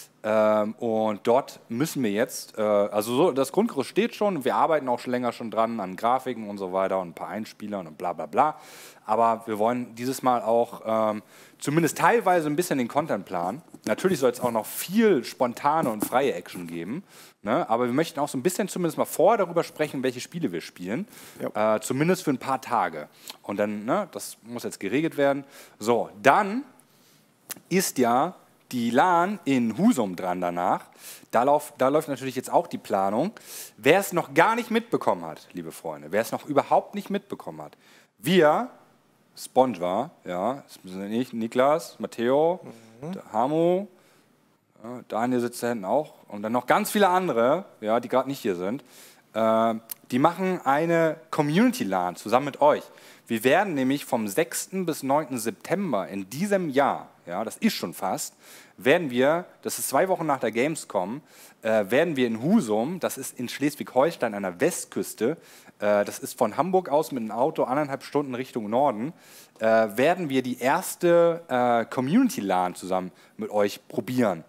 Und dort müssen wir jetzt, das Grundgerüst steht schon, wir arbeiten auch schon länger dran an Grafiken und so weiter und ein paar Einspielern und bla bla bla. Aber wir wollen dieses Mal auch zumindest teilweise ein bisschen den Content planen. Natürlich soll es auch noch viel spontane und freie Action geben. Ne? Aber wir möchten auch so ein bisschen zumindest mal vorher darüber sprechen, welche Spiele wir spielen. Ja. Zumindest für ein paar Tage. Und dann, ne, das muss jetzt geregelt werden. So, dann ist ja die LAN in Husum dran danach. Da läuft natürlich jetzt auch die Planung. Wer es noch gar nicht mitbekommen hat, liebe Freunde, wer es noch überhaupt nicht mitbekommen hat, wir, Spongewar, ja, das sind ich, Niklas, Matteo, Hamo, ja, Daniel sitzt da hinten auch und dann noch ganz viele andere, ja, die gerade nicht hier sind, die machen eine Community-LAN zusammen mit euch. Wir werden nämlich vom 6. bis 9. September in diesem Jahr, ja, das ist schon fast, das ist 2 Wochen nach der Gamescom, werden wir in Husum, das ist in Schleswig-Holstein an der Westküste, das ist von Hamburg aus mit dem Auto 1,5 Stunden Richtung Norden, werden wir die erste Community-LAN zusammen mit euch probieren.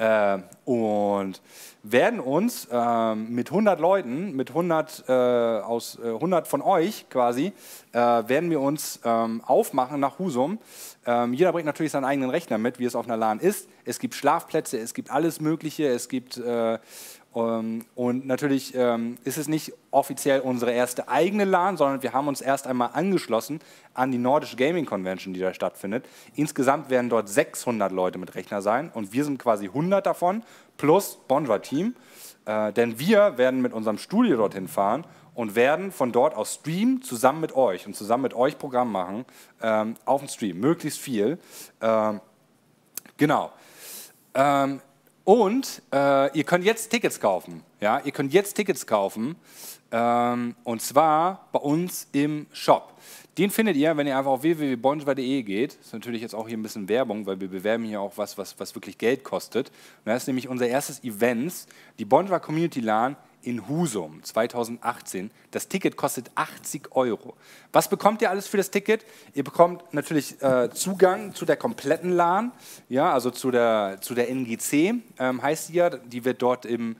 Und werden uns mit 100 Leuten, mit 100 von euch quasi, werden wir uns aufmachen nach Husum. Jeder bringt natürlich seinen eigenen Rechner mit, wie es auf einer LAN ist. Es gibt Schlafplätze, es gibt alles Mögliche, es gibt und natürlich ist es nicht offiziell unsere erste eigene LAN, sondern wir haben uns erst einmal angeschlossen an die Nordische Gaming Convention, die da stattfindet. Insgesamt werden dort 600 Leute mit Rechner sein und wir sind quasi 100 davon plus Bonjour-Team. Denn wir werden mit unserem Studio dorthin fahren und werden von dort aus streamen zusammen mit euch und zusammen mit euch Programm machen auf dem Stream, möglichst viel. Genau. Und ihr könnt jetzt Tickets kaufen. Ja? Ihr könnt jetzt Tickets kaufen und zwar bei uns im Shop. Den findet ihr, wenn ihr einfach auf www.bonjour.de geht. Das ist natürlich jetzt auch hier ein bisschen Werbung, weil wir bewerben hier auch was wirklich Geld kostet. Und das ist nämlich unser erstes Event, die Bonjour Community LAN in Husum 2018. Das Ticket kostet 80 €. Was bekommt ihr alles für das Ticket? Ihr bekommt natürlich Zugang zu der kompletten LAN, ja, also zu der NGC, heißt die ja. Die wird dort im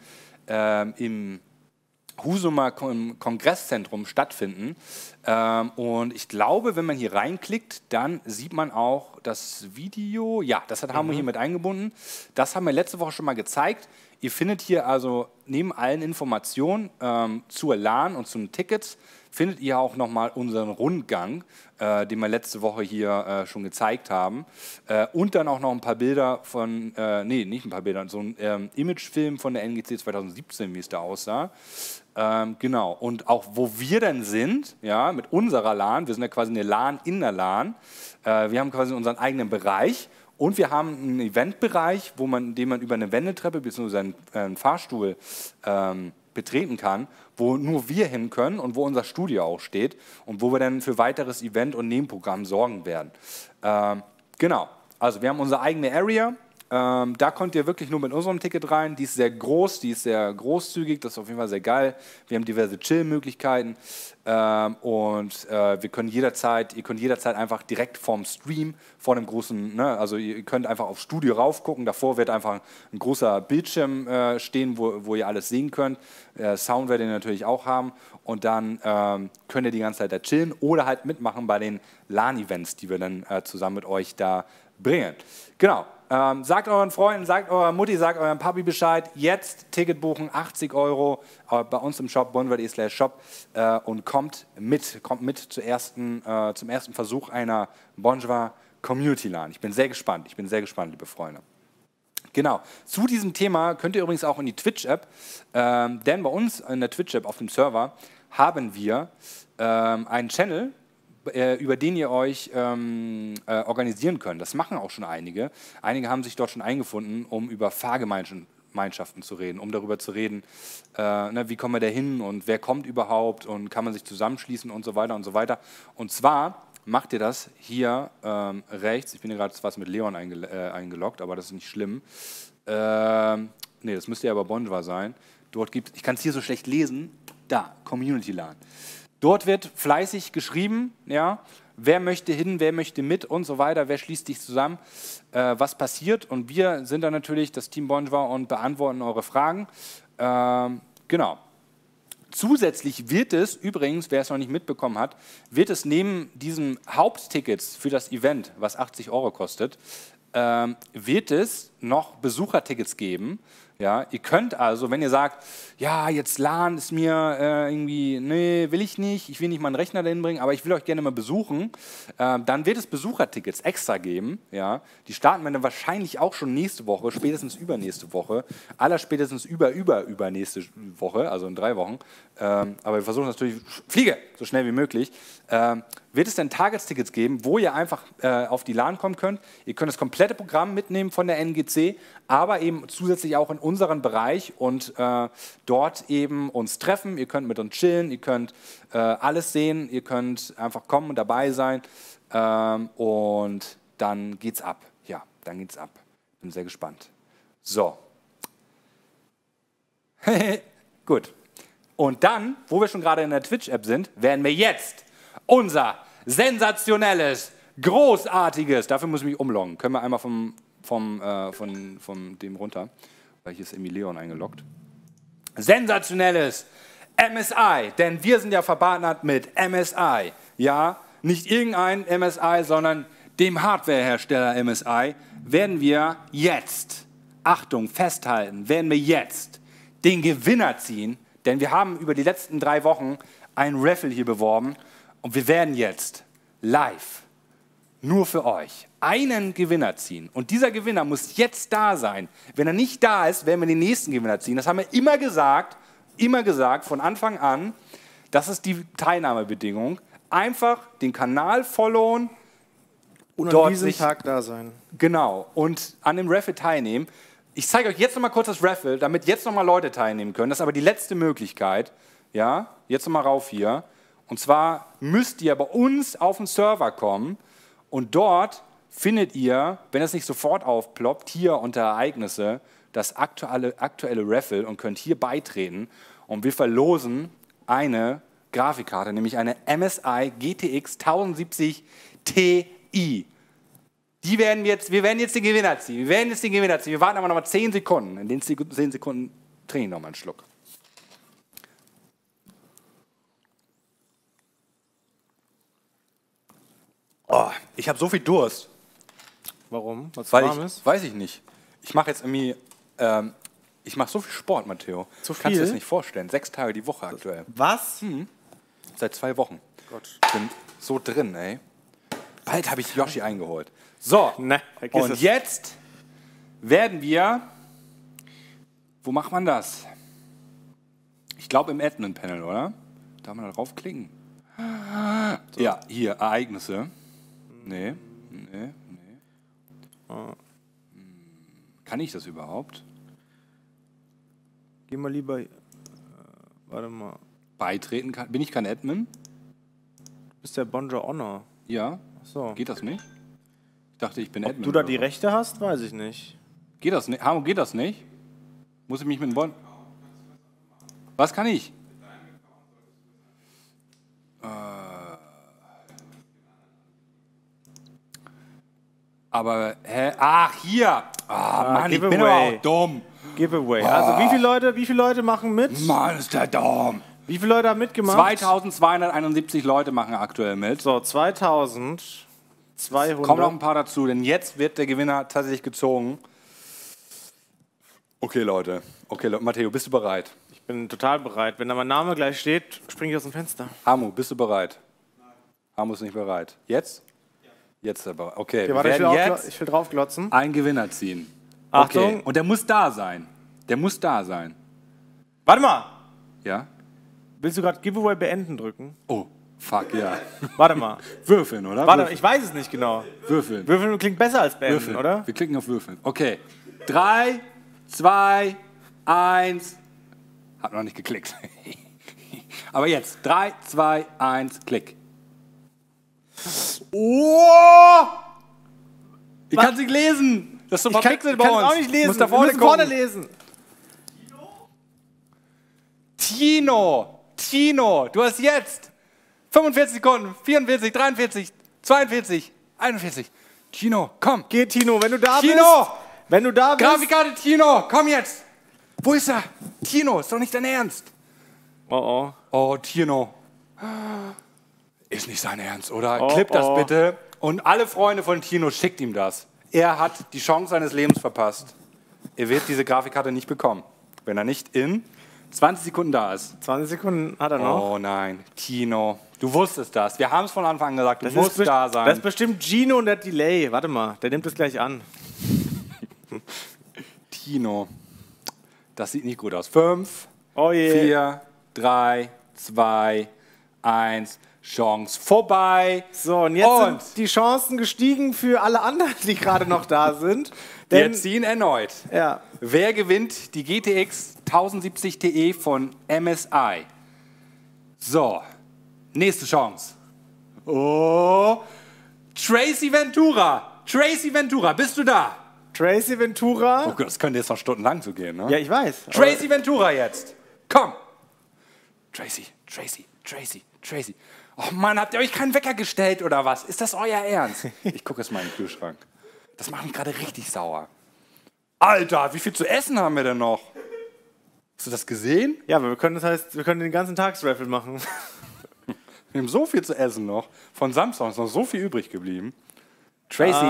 Husumer Kongresszentrum stattfinden. Und ich glaube, wenn man hier reinklickt, dann sieht man auch das Video. Ja, das haben wir hier mit eingebunden. Das haben wir letzte Woche schon mal gezeigt. Ihr findet hier also neben allen Informationen zur LAN und zum Tickets, findet ihr auch nochmal unseren Rundgang, den wir letzte Woche hier schon gezeigt haben. Und dann auch noch ein paar Bilder von, nee, nicht ein paar Bilder, so ein Imagefilm von der NGC 2017, wie es da aussah. Genau, und auch wo wir denn sind, ja, mit unserer LAN, wir sind ja quasi eine LAN in der LAN, wir haben quasi unseren eigenen Bereich und wir haben einen Eventbereich, den man über eine Wendeltreppe bzw. einen Fahrstuhl betreten kann, wo nur wir hin können und wo unser Studio auch steht und wo wir dann für weiteres Event- und Nebenprogramm sorgen werden. Genau, also wir haben unsere eigene Area. Da kommt ihr wirklich nur mit unserem Ticket rein. Die ist sehr groß, die ist sehr großzügig, das ist auf jeden Fall sehr geil. Wir haben diverse Chill-Möglichkeiten und ihr könnt jederzeit einfach direkt vorm Stream, vor dem großen, ne, also ihr könnt einfach aufs Studio raufgucken. Davor wird einfach ein großer Bildschirm stehen, wo ihr alles sehen könnt. Sound werdet ihr natürlich auch haben und dann könnt ihr die ganze Zeit da chillen oder halt mitmachen bei den LAN-Events, die wir dann zusammen mit euch da bringen. Genau. Sagt euren Freunden, sagt eurer Mutti, sagt eurem Papi Bescheid. Jetzt Ticket buchen, 80 € bei uns im Shop, bonjour.de/shop und kommt mit zum ersten Versuch einer Bonjour Community LAN. Ich bin sehr gespannt, liebe Freunde. Genau, zu diesem Thema könnt ihr übrigens auch in die Twitch-App, denn bei uns in der Twitch-App auf dem Server haben wir einen Channel, über den ihr euch organisieren könnt. Das machen auch schon einige. Einige haben sich dort schon eingefunden, um über Fahrgemeinschaften zu reden, um darüber zu reden, wie kommen wir da hin und wer kommt überhaupt und kann man sich zusammenschließen und so weiter und so weiter. Und zwar macht ihr das hier rechts. Ich bin hier gerade was mit Leon eingeloggt, aber das ist nicht schlimm. Nee, das müsste ja aber Bonjour sein. Dort gibt, ich kann es hier so schlecht lesen, da, Community LAN. Dort wird fleißig geschrieben, ja, wer möchte hin, wer möchte mit und so weiter, wer schließt sich zusammen, was passiert. Und wir sind dann natürlich das Team Bonjour und beantworten eure Fragen. Genau. Zusätzlich wird es, übrigens, wer es noch nicht mitbekommen hat, wird es neben diesen Haupttickets für das Event, was 80 € kostet, wird es noch Besuchertickets geben. Ja, ihr könnt also, wenn ihr sagt, ja, jetzt LAN ist mir irgendwie, nee, will ich nicht, ich will nicht meinen Rechner dahin bringen, aber ich will euch gerne mal besuchen, dann wird es Besuchertickets extra geben. Ja, die starten wir dann wahrscheinlich auch schon nächste Woche, spätestens übernächste Woche, allerspätestens übernächste Woche, also in 3 Wochen. Aber wir versuchen natürlich, fliege, so schnell wie möglich. Wird es dann Tagestickets geben, wo ihr einfach auf die LAN kommen könnt. Ihr könnt das komplette Programm mitnehmen von der NGC, aber eben zusätzlich auch in unseren Bereich und dort eben uns treffen. Ihr könnt mit uns chillen, ihr könnt alles sehen, ihr könnt einfach kommen und dabei sein und dann geht's ab. Ja, dann geht's ab. Bin sehr gespannt. So. Gut. Und dann, wo wir schon gerade in der Twitch-App sind, werden wir jetzt unser sensationelles, großartiges, dafür muss ich mich umloggen, können wir einmal von dem runter, weil hier ist irgendwie Leon eingeloggt. Sensationelles MSI, denn wir sind ja verpartnert mit MSI, ja, nicht irgendein MSI, sondern dem Hardwarehersteller MSI, werden wir jetzt, Achtung, festhalten, werden wir jetzt den Gewinner ziehen, denn wir haben über die letzten 3 Wochen ein Raffle hier beworben und wir werden jetzt live nur für euch einen Gewinner ziehen. Und dieser Gewinner muss jetzt da sein. Wenn er nicht da ist, werden wir den nächsten Gewinner ziehen. Das haben wir immer gesagt, von Anfang an. Das ist die Teilnahmebedingung. Einfach den Kanal followen. Und an diesem Tag da sein. Genau. Und an dem Raffle teilnehmen. Ich zeige euch jetzt noch mal kurz das Raffle, damit jetzt noch mal Leute teilnehmen können. Das ist aber die letzte Möglichkeit. Ja, jetzt noch mal rauf hier. Und zwar müsst ihr bei uns auf den Server kommen und dort findet ihr, wenn es nicht sofort aufploppt, hier unter Ereignisse das aktuelle Raffle und könnt hier beitreten. Und wir verlosen eine Grafikkarte, nämlich eine MSI GTX 1070 Ti. Wir werden jetzt den Gewinner ziehen. Wir warten aber noch mal 10 Sekunden. In den 10 Sekunden trinke ich noch mal einen Schluck. Oh, ich habe so viel Durst. Warum? Was Weil warm ist? weiß ich nicht. Ich mache jetzt irgendwie, ich mache so viel Sport, Matteo. Zu viel? Kannst du dir das nicht vorstellen? 6 Tage die Woche aktuell. Was? Seit 2 Wochen. Gott. Ich bin so drin, ey. Bald habe ich Yoshi eingeholt. So, Ne, vergiss und es. jetzt werden wir, wo macht man das? Ich glaube im Admin-Panel, oder? Darf man da draufklicken? So. Ja, hier, Ereignisse. Nee. Kann ich das überhaupt? Geh mal lieber. Warte mal. Beitreten kann? Bin ich kein Admin? Du bist der Bonjour Honor. Ja. Achso. Geht das nicht? Ich dachte, ich bin Ob Admin. du da oder die so. Rechte hast, weiß ich nicht. Geht das nicht? Hamo, geht das nicht? Muss ich mich mit dem Bon... Was kann ich? Aber, hä? Ach, hier! Ah, Mann, ich bin aber Giveaway. auch dumm. Giveaway. Also wie viele Leute machen mit? Mann, ist der dumm. Wie viele Leute haben mitgemacht? 2271 Leute machen aktuell mit. So, 2200. Kommen noch ein paar dazu, denn jetzt wird der Gewinner tatsächlich gezogen. Okay, Leute. Matteo, bist du bereit? Ich bin total bereit. Wenn da mein Name gleich steht, springe ich aus dem Fenster. Hamu, bist du bereit? Nein. Hamu ist nicht bereit. Jetzt? Ja. Jetzt ist er bereit. Okay, wir Warte, werden jetzt ich will draufglotzen. einen Gewinner ziehen. Achtung. Okay. Und der muss da sein. Warte mal! Ja? Willst du gerade Giveaway beenden drücken? Oh, Fuck, ja. Warte mal. Würfeln, oder? Warte, Würfeln. ich weiß es nicht genau. Würfeln. Würfeln klingt besser als beenden, Würfeln. oder? Wir klicken auf Würfeln. Okay. 3, 2, 1. Hat noch nicht geklickt. Aber jetzt. 3, 2, 1, klick. Oh! Ich kann es nicht lesen. Das ist so Ich kann verpixelt bei uns. es auch nicht lesen. Muss da Wir vorne müssen vorne gucken. lesen. Tino, du hast jetzt 45 Sekunden, 44, 43, 42, 41. Tino, komm. Geh, Tino, wenn du da bist. Tino! Wenn du da bist. Grafikkarte Tino, komm jetzt. Wo ist er? Tino, ist doch nicht dein Ernst. Oh, oh. Oh, Tino. Ist nicht sein Ernst, oder? Oh, Clip das oh. bitte. Und alle Freunde von Tino, schickt ihm das. Er hat die Chance seines Lebens verpasst. Er wird diese Grafikkarte nicht bekommen, wenn er nicht in 20 Sekunden da ist. 20 Sekunden hat er noch. Oh nein, Tino. Du wusstest das. Wir haben es von Anfang an gesagt, du musst da sein. Das ist bestimmt Gino und der Delay. Warte mal, der nimmt es gleich an. Tino. Das sieht nicht gut aus. 5, Oh je. 4, 3, 2, 1. Chance vorbei. So, und jetzt sind die Chancen gestiegen für alle anderen, die gerade noch da sind. Wir Denn, ziehen erneut. ja, Wer gewinnt die GTX 1070 Ti von MSI? So, nächste Chance. Oh, Tracy Ventura, bist du da? Tracy Ventura. Oh Gott, das könnte jetzt noch stundenlang so gehen, ne? Ja, ich weiß. aber- Tracy Ventura jetzt. Komm. Tracy. Oh Mann, habt ihr euch keinen Wecker gestellt oder was? Ist das euer Ernst? Ich gucke jetzt mal in den Kühlschrank. Das macht mich gerade richtig sauer. Alter, wie viel zu essen haben wir denn noch? Hast du das gesehen? Ja, aber wir können den ganzen Tagsraffle machen. Wir haben so viel zu essen noch. Von Samstag ist noch so viel übrig geblieben. Tracy.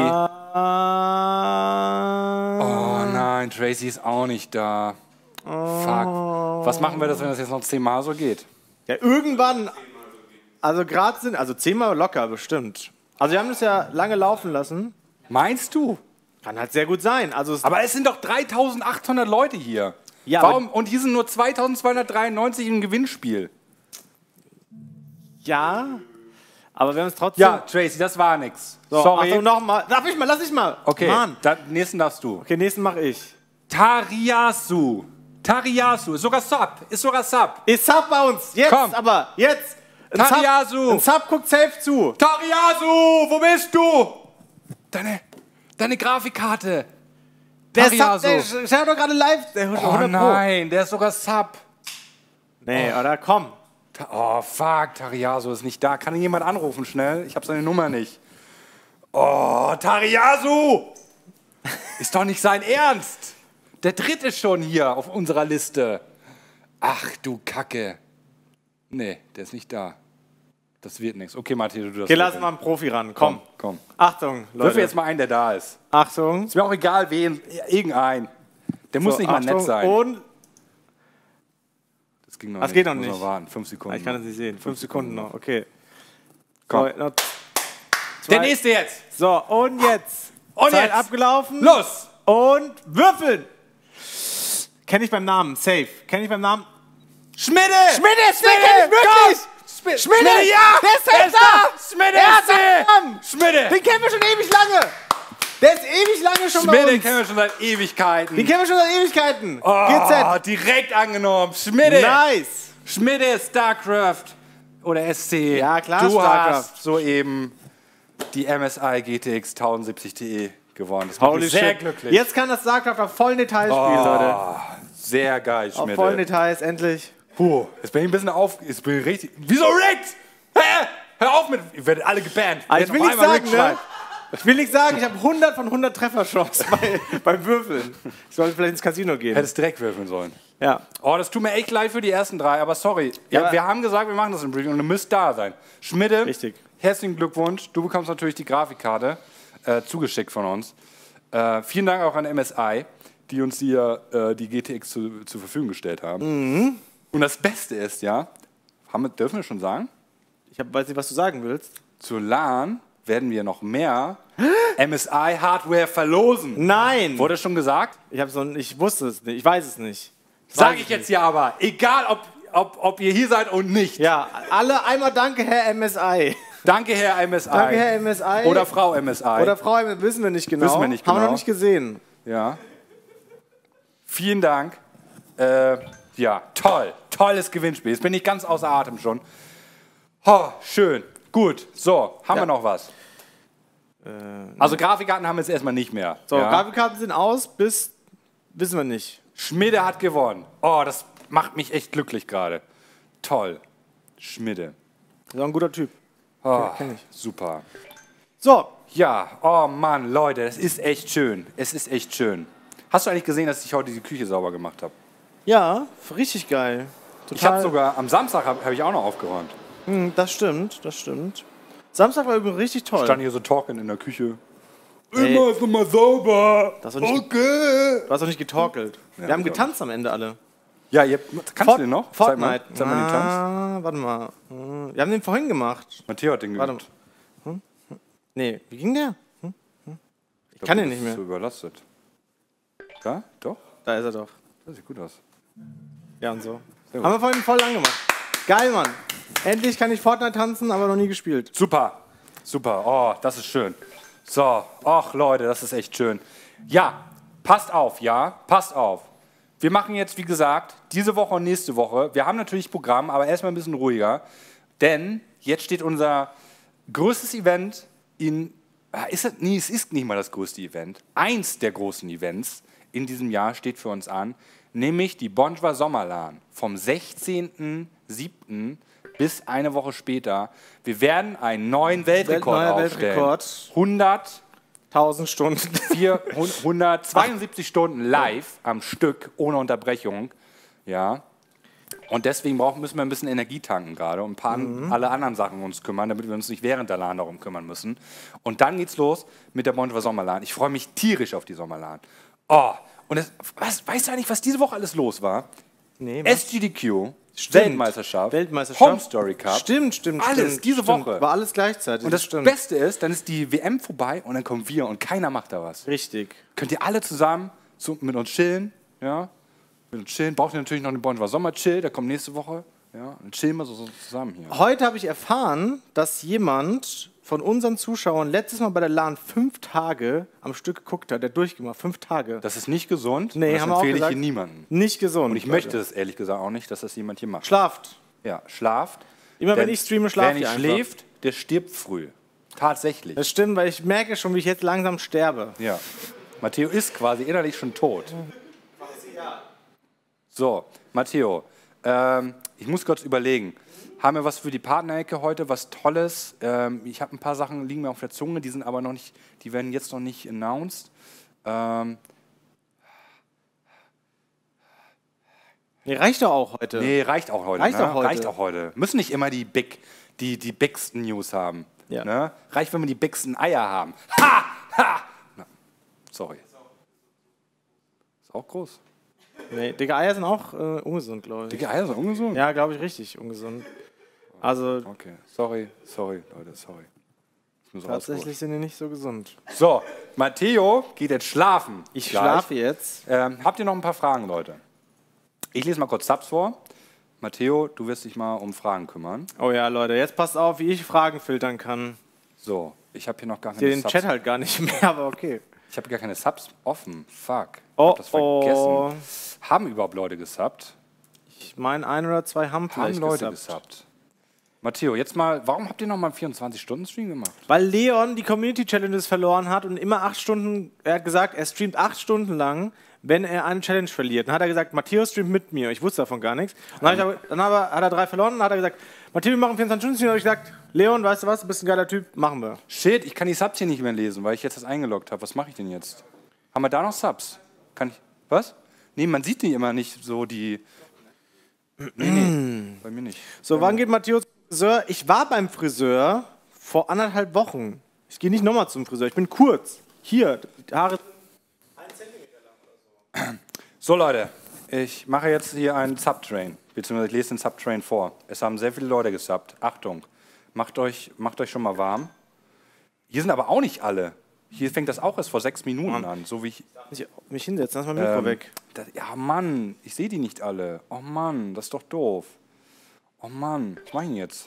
Oh nein, Tracy ist auch nicht da. Fuck. Was machen wir, wenn das jetzt noch 10 Mal so geht? Ja, irgendwann. Also gerade sind, also 10-mal locker bestimmt. Also wir haben das ja lange laufen lassen. Meinst du? Kann halt sehr gut sein. Also Aber es sind doch 3800 Leute hier. Ja, Warum? Und hier sind nur 2293 im Gewinnspiel. ja, aber wir haben es trotzdem. Ja, Tracy, das war nix. so, Sorry. Achtung, nochmal. Lass ich mal. Okay, Mann. Nächsten darfst du. Okay, nächsten mache ich. Tariyasu, ist sogar Sub. Ist Sub bei uns. Jetzt, Komm. aber jetzt. Tariyasu. Ein Sub guckt safe zu. Tariyasu, wo bist du? Deine Grafikkarte. Der Sub, Tariyasu. der schaut doch gerade live. Der 100 Oh Pro. nein, der ist sogar Sub. Nee, oder komm. Oh, fuck, Tariyasu ist nicht da. Kann ihn jemand anrufen, schnell? Ich habe seine Nummer nicht. Oh, Tariyasu! Ist doch nicht sein Ernst. Der dritte schon hier auf unserer Liste. Ach, du Kacke. Nee, der ist nicht da. Das wird nichts. Okay, Matthias, du das. Okay, lass mal einen Profi ran. Komm. Komm. Achtung, Würfel Leute. jetzt mal einen, der da ist. Achtung. Ist mir auch egal, wen. Irgendein. Der muss nicht mal nett Achtung. sein. Und Das ging noch Das nicht. geht noch Muss nicht. warten. 5 Sekunden. ich kann es nicht sehen. 5 Sekunden noch. Okay. Komm. So, noch Der nächste jetzt. so, und jetzt. Und Zeit jetzt. abgelaufen. Los. Und würfeln. Kenn ich beim Namen. Safe. Kenn ich beim Namen. Schmidde! Den kenn ich wirklich. Schmidde, ja! Der ist safe da. Schmidde Er hat ist seinen Namen. Schmidde! Den kennen wir schon ewig lange. Der ist ewig lange schon bei Schmidde uns. kennen wir schon seit Ewigkeiten. Den kennen wir schon seit Ewigkeiten. Oh, GZ. direkt angenommen. Schmidde! Nice. Schmidde, StarCraft oder SC. Ja, klar, Du StarCraft. hast soeben die MSI GTX 1070 Ti gewonnen. Das macht Holy mich sehr shit. glücklich. Jetzt kann das StarCraft auf vollen Details spielen, Leute. Sehr geil, Auf vollen Schmidde. Details, endlich. Puh, jetzt bin ich ein bisschen auf... Jetzt bin ich richtig... Wieso Rigged? Hä? Hör auf mit... Ihr werdet alle gebannt. Aber Jetzt ich will auf nicht einmal sagen, Rigged ne? schreibt. Ich will nicht sagen, ich habe 100 von 100 Trefferchance beim Würfeln. Ich sollte vielleicht ins Casino gehen. Hättest direkt würfeln sollen. Ja. Oh, das tut mir echt leid für die ersten 3, aber sorry. Ja, aber- wir haben gesagt, wir machen das im Briefing und du müsst da sein. Schmidde, Richtig. herzlichen Glückwunsch. Du bekommst natürlich die Grafikkarte zugeschickt von uns. Vielen Dank auch an MSI, die uns hier die GTX zur Verfügung gestellt haben. Und das Beste ist, ja, dürfen wir schon sagen, Weiß nicht, was du sagen willst. zur LAN werden wir noch mehr MSI-Hardware verlosen. Nein. Wurde schon gesagt? Ich wusste es nicht. Ich weiß es nicht. Sag ich jetzt ja aber. Egal, ob ob ihr hier seid und nicht. Ja, alle einmal danke, Herr MSI. Danke, Herr MSI. Danke, Herr MSI. Oder Frau MSI. Oder Frau MSI, wissen wir nicht genau. Wissen wir nicht Haben wir genau. noch nicht gesehen. Ja. Vielen Dank. Ja, toll. Tolles Gewinnspiel. Jetzt bin ich ganz außer Atem schon. Oh, schön. Gut. So, haben wir noch was? Also Grafikkarten haben wir jetzt erstmal nicht mehr. So, ja. Grafikkarten sind aus, bis wissen wir nicht. Schmidde hat gewonnen. Oh, das macht mich echt glücklich gerade. Toll. Schmidde. Das ist auch ein guter Typ. Oh, kenn ich. super. So, Ja, oh Mann, Leute, das ist echt schön. Es ist echt schön. Hast du eigentlich gesehen, dass ich heute die Küche sauber gemacht habe? ja, richtig geil. Total. Ich habe sogar, am Samstag hab ich auch noch aufgeräumt. Das stimmt, das stimmt. Samstag war übrigens richtig toll. Stand hier so talken in der Küche. Ey. Immer ist nochmal sauber. Das war nicht- Okay. Du hast doch nicht getorkelt. Wir haben ich auch getanzt am Ende alle. Ja, kannst du den noch? Fortnite. Zeig mal den Tanz. Warte mal. Wir haben den vorhin gemacht. Matteo hat den Warte geübt. mal. Nee, wie ging der? Ich kann den nicht Du mehr. bist so überlastet. Ja, doch. Da ist er doch. Das sieht gut aus. Ja, und so. Sehr gut. Haben wir vorhin voll lang gemacht. Geil, Mann. Endlich kann ich Fortnite tanzen, aber noch nie gespielt. Super. Super. Oh, das ist schön. So. Ach, Leute, das ist echt schön. Ja, passt auf, ja. Passt auf. Wir machen jetzt, wie gesagt, diese Woche und nächste Woche. Wir haben natürlich Programm, aber erstmal ein bisschen ruhiger. Denn jetzt steht unser größtes Event in... es ist nicht mal das größte Event. Eins der großen Events in diesem Jahr steht für uns an, nämlich die Bonjwa Sommerlan vom 16.07. bis eine Woche später. Wir werden einen neuen Weltrekord Neuer aufstellen. Weltrekord. 1000 Stunden. 172 Stunden live am Stück, ohne Unterbrechung. Ja. Und deswegen müssen wir ein bisschen Energie tanken gerade und alle anderen Sachen uns kümmern, damit wir uns nicht während der LAN darum kümmern müssen. Und dann geht's los mit der Bonjwa Sommerlan. Ich freue mich tierisch auf die Sommerlan. Oh, und weißt du eigentlich, was diese Woche alles los war? Nee, SGDQ, Stimmt. Weltmeisterschaft, Weltmeisterschaft. Home Story Cup. Stimmt. Alles, diese Woche. War alles gleichzeitig. Und das stimmt. Beste ist, dann ist die WM vorbei und dann kommen wir und keiner macht da was. Richtig. Könnt ihr alle zusammen mit uns chillen, ja? Mit uns chillen. Braucht ihr natürlich noch einen Bonjwa Sommer-Chill, der kommt nächste Woche. Ja? Und chillen wir so zusammen hier. Heute habe ich erfahren, dass jemand von unseren Zuschauern letztes Mal bei der LAN 5 Tage am Stück geguckt hat, der durchgemacht. 5 Tage. Das ist nicht gesund. Nee, das haben wir auch empfehle ich gesagt. hier niemandem. Nicht gesund. Und ich möchte es ehrlich gesagt auch nicht, dass das jemand hier macht. Schlaft. Ja, schlaft. Immer wenn Denn ich streame, schlaft wer nicht ihr einfach. schläft, der stirbt früh. Tatsächlich. Das stimmt, weil ich merke schon, wie ich jetzt langsam sterbe. Ja. Matteo ist quasi innerlich schon tot. So, Matteo, ich muss kurz überlegen. Haben wir was für die Partnerecke heute, was Tolles? Ich habe ein paar Sachen, liegen mir auf der Zunge, die sind aber noch nicht, die werden jetzt noch nicht announced. Nee, reicht doch auch heute. Nee, reicht auch heute. Reicht ne? auch heute. Reicht auch heute. Müssen nicht immer die bigsten News haben. Ja. Ne? Reicht, wenn wir die bigsten Eier haben. Ha! Ha! Na, sorry. Ist auch groß. Nee, dicke Eier sind auch ungesund, glaube ich. Dicke Eier sind ungesund? Ja, glaube ich, richtig ungesund. Also Okay, sorry, Leute, sorry. Ich muss tatsächlich sind die nicht so gesund. rausholen. So, Matteo geht jetzt schlafen. Ich Gleich. schlafe jetzt. Habt ihr noch ein paar Fragen, Leute? Ich lese mal kurz Subs vor. Matteo, du wirst dich mal um Fragen kümmern. Oh ja, Leute, jetzt passt auf, wie ich Fragen filtern kann. So, ich habe hier noch gar Ich sehe keine den Chat halt gar nicht mehr, aber okay. Ich habe gar keine Subs offen. Fuck. Ich Oh, hab das vergessen. oh. Haben überhaupt Leute gesubbt? Ich meine, 1 oder 2 haben Haben vielleicht Leute gesubbt. gesubbt. Matteo, jetzt mal, warum habt ihr noch mal einen 24-Stunden-Stream gemacht? Weil Leon die Community Challenges verloren hat und immer 8 Stunden, er hat gesagt, er streamt 8 Stunden lang, wenn er eine Challenge verliert. Dann hat er gesagt, Matteo streamt mit mir. Ich wusste davon gar nichts. Dann hat er 3 verloren und dann hat er gesagt, Matteo, wir machen 24-Stunden-Stream. Und ich gesagt, Leon, weißt du was, du bist ein geiler Typ, machen wir. Shit, ich kann die Subs hier nicht mehr lesen, weil ich jetzt das eingeloggt habe. Was mache ich denn jetzt? Haben wir da noch Subs? Kann ich. Was? Nee, man sieht die immer nicht so die. Nee, bei mir nicht. So, wann geht Matteo zum Friseur? Ich war beim Friseur vor 1,5 Wochen. Ich gehe nicht nochmal zum Friseur, ich bin kurz. Hier, die Haare. So, Leute, ich mache jetzt hier einen Subtrain, beziehungsweise ich lese den Subtrain vor. Es haben sehr viele Leute gesubbt. Achtung, macht euch schon mal warm. Hier sind aber auch nicht alle. Hier fängt das auch erst vor 6 Minuten an, so wie ich. Ich mich hinsetzen, lass mal Mikro weg. Ja, Mann, ich sehe die nicht alle. Oh Mann, das ist doch doof. Oh Mann, was mach ich denn jetzt?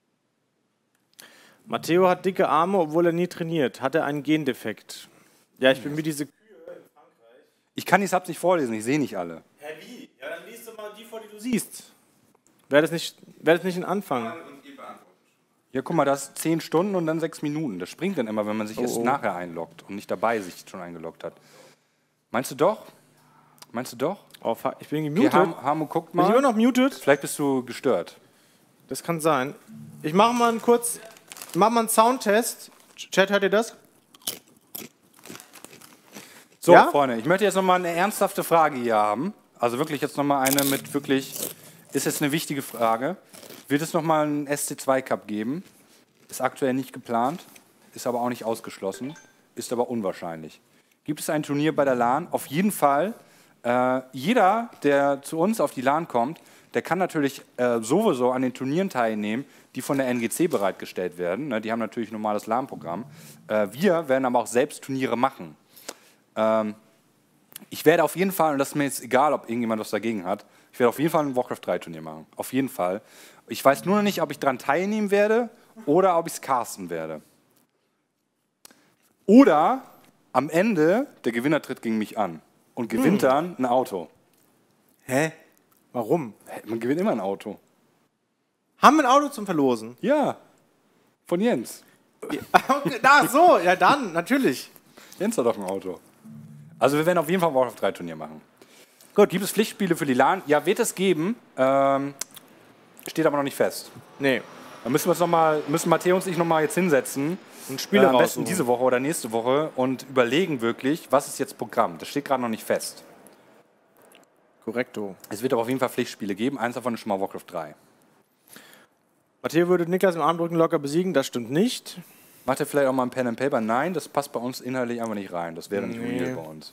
Matteo hat dicke Arme, obwohl er nie trainiert. Hat er einen Gendefekt? Ja, ich bin wie diese... Ich kann die Subs nicht vorlesen, ich sehe nicht alle. Hä, wie? Ja, dann liest du mal die vor, die du siehst. Wäre das nicht ein Anfang? Ja, guck mal, das 10 Stunden und dann 6 Minuten. Das springt dann immer, wenn man sich erst nachher einloggt und nicht dabei sich schon eingeloggt hat. Meinst du doch? Oh, fuck, ich bin Okay, gemutet. Harmo, guck Bin ich immer mal. noch muted? Vielleicht bist du gestört. Das kann sein. Ich mache mal einen Soundtest. Chat, hört ihr das? So, Ja? Freunde, ich möchte jetzt nochmal eine ernsthafte Frage hier haben. Also wirklich jetzt nochmal eine mit wirklich, ist jetzt eine wichtige Frage. Wird es nochmal einen SC2 Cup geben? Ist aktuell nicht geplant, ist aber auch nicht ausgeschlossen, ist aber unwahrscheinlich. Gibt es ein Turnier bei der LAN? Auf jeden Fall. Jeder, der zu uns auf die LAN kommt, der kann natürlich sowieso an den Turnieren teilnehmen, die von der NGC bereitgestellt werden. Ne, die haben natürlich ein normales LAN-Programm. Wir werden aber auch selbst Turniere machen. Ich werde auf jeden Fall, und das ist mir jetzt egal, ob irgendjemand was dagegen hat, ich werde auf jeden Fall ein Warcraft 3 Turnier machen. Auf jeden Fall. Ich weiß nur noch nicht, ob ich daran teilnehmen werde oder ob ich es casten werde. Oder am Ende, der Gewinner tritt gegen mich an und gewinnt dann ein Auto. Hä? Warum? Man gewinnt immer ein Auto. Haben wir ein Auto zum Verlosen? Ja, von Jens. Okay, ach so, ja dann, natürlich. Jens hat doch ein Auto. Also wir werden auf jeden Fall ein Warcraft 3 Turnier machen. Gut, gibt es Pflichtspiele für die LAN? Ja, wird es geben. Steht aber noch nicht fest. Nee. Dann müssen Matteo und ich noch mal jetzt hinsetzen. Und Spiele am besten raussuchen. diese Woche oder nächste Woche und überlegen wirklich, was ist jetzt Programm. Das steht gerade noch nicht fest. Korrekto. Es wird aber auf jeden Fall Pflichtspiele geben. Eins davon ist schon mal Warcraft 3. Matteo würde Niklas im Armdrücken locker besiegen, das stimmt nicht. Macht er vielleicht auch mal ein Pen and Paper? Nein, das passt bei uns inhaltlich einfach nicht rein. Das wäre nicht real bei uns.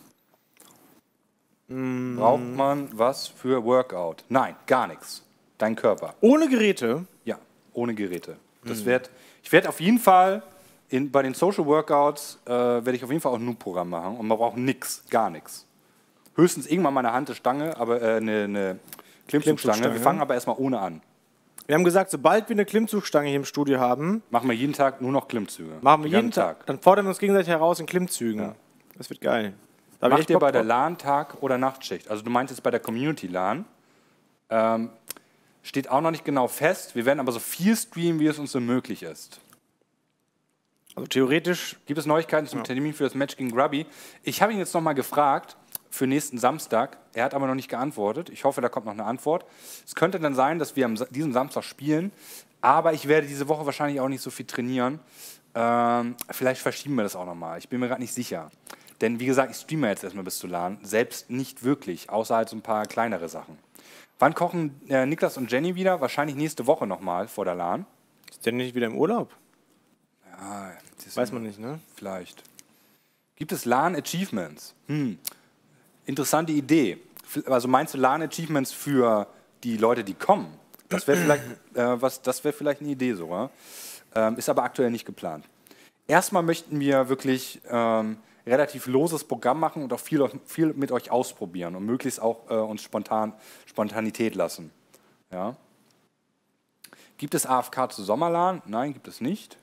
Braucht man was für Workout? Nein, gar nichts. Dein Körper. Ohne Geräte. Ja, ohne Geräte. Ich werde auf jeden Fall bei den Social Workouts werde ich auf jeden Fall auch ein Noob-Programm machen und man braucht nichts, gar nichts. Höchstens irgendwann mal eine Hantelstange, aber eine Klimmzugstange. Wir fangen aber erstmal ohne an. Wir haben gesagt, sobald wir eine Klimmzugstange hier im Studio haben, Machen wir jeden Tag nur noch Klimmzüge. machen wir Den jeden ganzen Tag. Dann fordern wir uns gegenseitig heraus in Klimmzügen. Ja. Das wird geil. Da hab ich Macht echt ihr Bock bei der drauf. LAN Tag- oder Nachtschicht? Also du meinst jetzt bei der Community LAN. Steht auch noch nicht genau fest. Wir werden aber so viel streamen, wie es uns so möglich ist. Also theoretisch. Gibt es Neuigkeiten zum Termin für das Match gegen Grubby? Ich habe ihn jetzt noch mal gefragt für nächsten Samstag. Er hat aber noch nicht geantwortet. Ich hoffe, da kommt noch eine Antwort. Es könnte dann sein, dass wir diesen Samstag spielen, aber ich werde diese Woche wahrscheinlich auch nicht so viel trainieren. Vielleicht verschieben wir das auch noch mal. Ich bin mir gerade nicht sicher. Denn wie gesagt, ich streame jetzt erstmal bis zu LAN. Selbst nicht wirklich, außer halt so ein paar kleinere Sachen. Wann kochen Niklas und Jenny wieder? Wahrscheinlich nächste Woche noch mal vor der LAN. Ist der nicht wieder im Urlaub? Ja, das Weiß man nicht, ne? Vielleicht. Gibt es LAN-Achievements? Interessante Idee. Also meinst du LAN-Achievements für die Leute, die kommen? Das wäre vielleicht, das wäre vielleicht eine Idee sogar. Ist aber aktuell nicht geplant. Erstmal möchten wir wirklich relativ loses Programm machen und auch viel mit euch ausprobieren und möglichst auch uns Spontanität lassen. Ja. Gibt es AFK zu Sommerlan? Nein, gibt es nicht.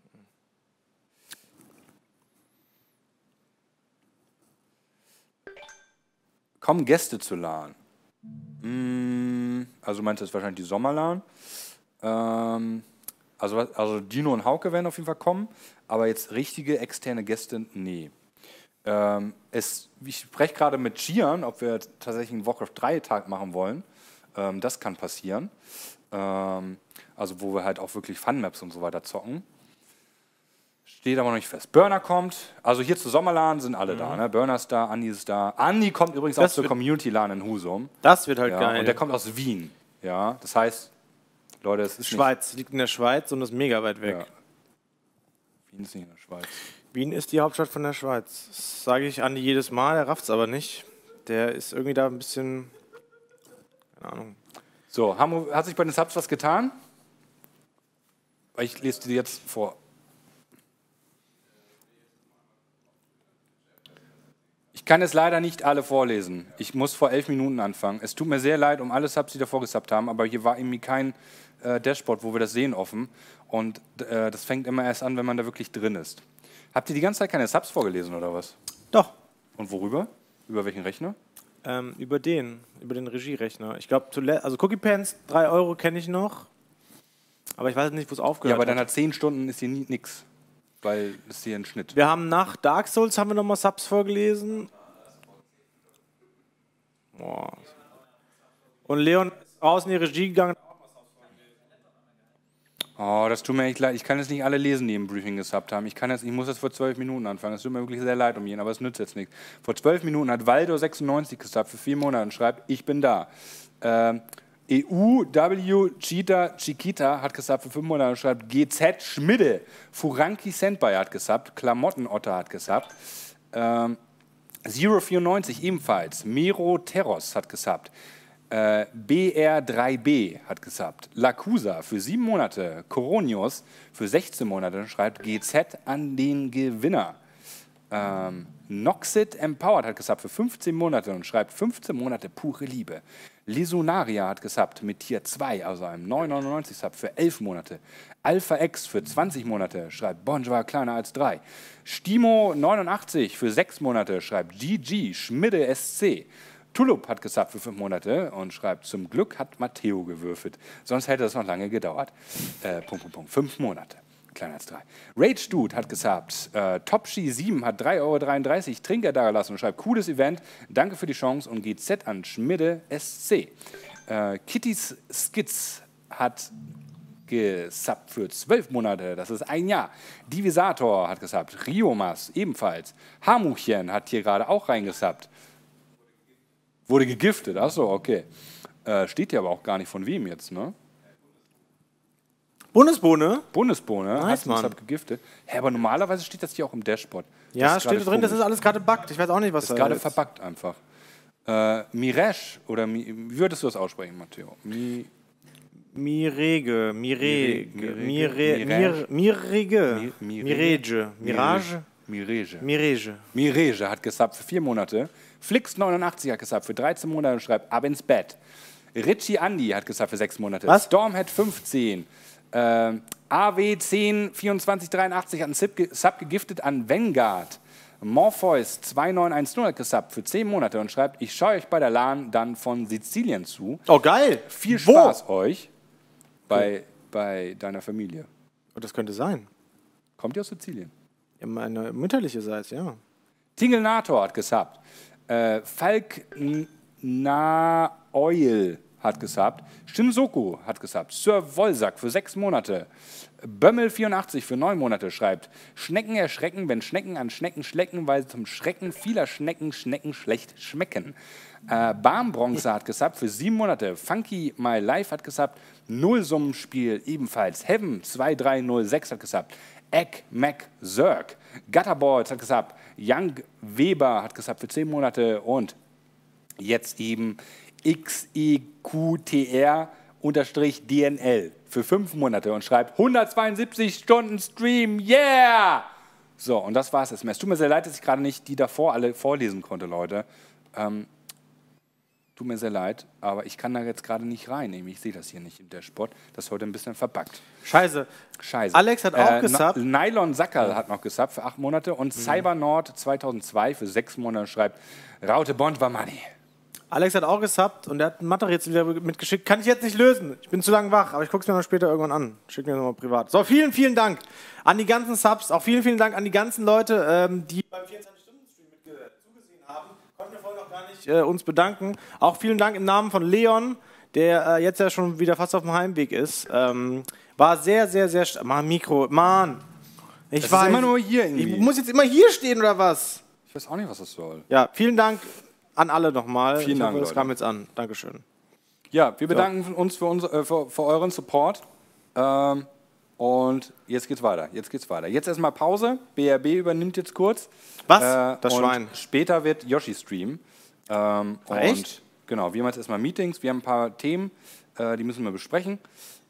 Kommen Gäste zu LAN? Also meinst du jetzt wahrscheinlich die Sommerlan? Also Dino und Hauke werden auf jeden Fall kommen, aber jetzt richtige externe Gäste, nee. Ich spreche gerade mit Gian, ob wir tatsächlich einen Warcraft 3 Tag machen wollen. Das kann passieren. Also wo wir halt auch wirklich Fun-Maps und so weiter zocken. Steht aber noch nicht fest. Burner kommt, also hier zur Sommerlan sind alle da. Ne? Burner ist da, Andi ist da. Andi kommt übrigens auch zur Community-Lan in Husum. Das wird halt Ja, geil. und der kommt aus Wien. Ja, das heißt, Leute, es ist Schweiz, liegt in der Schweiz und ist mega weit weg. Ja. Wien ist nicht in der Schweiz. Wien ist die Hauptstadt von der Schweiz. Das sage ich Andi jedes Mal, er rafft es aber nicht. Der ist irgendwie da ein bisschen, keine Ahnung. So, hat sich bei den Subs was getan? Ich lese dir jetzt vor. Ich kann es leider nicht alle vorlesen. Ich muss vor 11 Minuten anfangen. Es tut mir sehr leid um alle Subs, die davor gesubbt haben, aber hier war irgendwie Dashboard, wo wir das sehen offen. Und das fängt immer erst an, wenn man da wirklich drin ist. Habt ihr die ganze Zeit keine Subs vorgelesen oder was? Doch. Und worüber? Über welchen Rechner? Über den Regierechner. Ich glaube, also Cookie Pants, 3 Euro kenne ich noch. Aber ich weiß nicht, wo es Ja, aufgehört aber dann hat. hat 10 Stunden ist hier nix. Weil das ist hier ein Schnitt. Wir haben nach Dark Souls haben wir nochmal Subs vorgelesen. Boah. Und Leon ist raus in die Regie gegangen. Oh, das tut mir echt leid. Ich kann jetzt nicht alle lesen, die im Briefing gesubbt haben. Ich muss das vor 12 Minuten anfangen. Es tut mir wirklich sehr leid um jeden, aber es nützt jetzt nichts. Vor 12 Minuten hat Waldo96 gesubbt für 4 Monate und schreibt, ich bin da. EUW Cheetah Chiquita hat gesubbt für 5 Monate und schreibt, GZ Schmidde. Furanki Senpai hat gesubbt. Klamottenotter hat gesubbt. 094 ebenfalls. Mero Terros hat gesubbt. BR3B hat gesubbt. Lacusa für 7 Monate. Coronius für 16 Monate schreibt GZ an den Gewinner. Noxit Empowered hat gesubbt für 15 Monate und schreibt 15 Monate pure Liebe. Lisunaria hat gesubbt mit Tier 2, also einem 9,99 Sub für 11 Monate. Alpha X für 20 Monate schreibt Bonj war kleiner als 3. Stimo 89 für 6 Monate schreibt GG Schmidde SC. Tulip hat gesubbt für 5 Monate und schreibt, zum Glück hat Matteo gewürfelt. Sonst hätte das noch lange gedauert. 5 Monate. Kleiner als 3. Rage Dude hat gesubbt. Topshi 7 hat 3,33 € Trinker dagelassen und schreibt, cooles Event. Danke für die Chance und GZ an Schmidde SC. Kittys Skits hat gesubbt für 12 Monate, das ist ein Jahr. Divisator hat gesubbt. Riomas ebenfalls. Hamuchen hat hier gerade auch reingesubbt. Wurde gegiftet, achso, okay. Steht ja aber auch gar nicht von wem jetzt, ne? Bundesbohne? Bundesbohne Nice, hat Mann. uns gegiftet. Hä, aber normalerweise steht das hier auch im Dashboard. Ja, Das ist steht da gerade drin, das ist komisch. alles gerade buggt. Ich weiß auch nicht, was Das ist gerade verbuggt einfach. Miresh, oder wie würdest du das aussprechen, Matteo? Mirege. Mirage. Mirage hat gesubbt für 4 Monate. Flix89 hat gesubbt für 13 Monate und schreibt, ab ins Bett. Richie Andy hat gesubbt für 6 Monate. Was? Stormhead 15. AW102483 hat einen Sub gegiftet an Vanguard. Morpheus 2910 hat gesubbt für 10 Monate und schreibt, ich schaue euch bei der LAN dann von Sizilien zu. Oh, geil. Viel Wo? Spaß euch bei deiner Familie. Oh, das könnte sein. Kommt ihr aus Sizilien? Ja, meine mütterliche Seite, ja. Tingelnator hat gesubbt. Falk Oil hat gesubbt. Shinsoku hat gesubbt. Sir Wolsack für 6 Monate. Bömmel84 für 9 Monate schreibt, Schnecken erschrecken, wenn Schnecken an Schnecken schlecken, weil zum Schrecken vieler Schnecken schlecht schmecken. Barmbronze hat gesubbt für 7 Monate. Funky My Life hat gesubbt. Nullsummenspiel ebenfalls. Heaven 2306 hat gesubbt. Egg Mac Zerg. Gutterballs hat gesubbt. Young Weber hat gesubbt für 10 Monate. Und jetzt eben XEQTR-DNL für 5 Monate und schreibt 172 Stunden Stream, yeah! So, und das war's jetzt. Es tut mir sehr leid, dass ich gerade nicht die davor alle vorlesen konnte, Leute. Tut mir sehr leid, aber ich kann da jetzt gerade nicht rein. Ich sehe das hier nicht im Dashboard. Das ist heute ein bisschen verpackt. Scheiße. Scheiße. Alex hat auch gesubbt. Nylon Sackerl hat noch gesubbt für 8 Monate und Cybernord 2002 für 6 Monate und schreibt Raute Bond war Money. Alex hat auch gesubbt und er hat ein Mathe-Rätsel wieder mitgeschickt. Kann ich jetzt nicht lösen. Ich bin zu lange wach, aber ich gucke es mir noch später irgendwann an. Schick mir nochmal privat. So, vielen, vielen Dank an die ganzen Subs. Auch vielen, vielen Dank an die ganzen Leute, die beim 24-Stunden-Stream zugesehen haben. Konnten wir vorhin noch gar nicht uns bedanken. Auch vielen Dank im Namen von Leon, der jetzt ja schon wieder fast auf dem Heimweg ist. War sehr, sehr, sehr... Mikro, Mann. Ich Das weiß. ist immer nur hier irgendwie. Ich muss jetzt immer hier stehen, oder was? Ich weiß auch nicht, was das soll. Ja, vielen Dank an alle nochmal. Vielen Dank, Das Leute. kam jetzt an. Dankeschön. Ja, wir bedanken uns für euren Support. Und jetzt geht's weiter. Jetzt erstmal Pause. BRB übernimmt jetzt kurz. Was? Das und Schwein. Später wird Yoshi streamen. Echt? Genau, wir haben jetzt erstmal Meetings. Wir haben ein paar Themen, die müssen wir besprechen.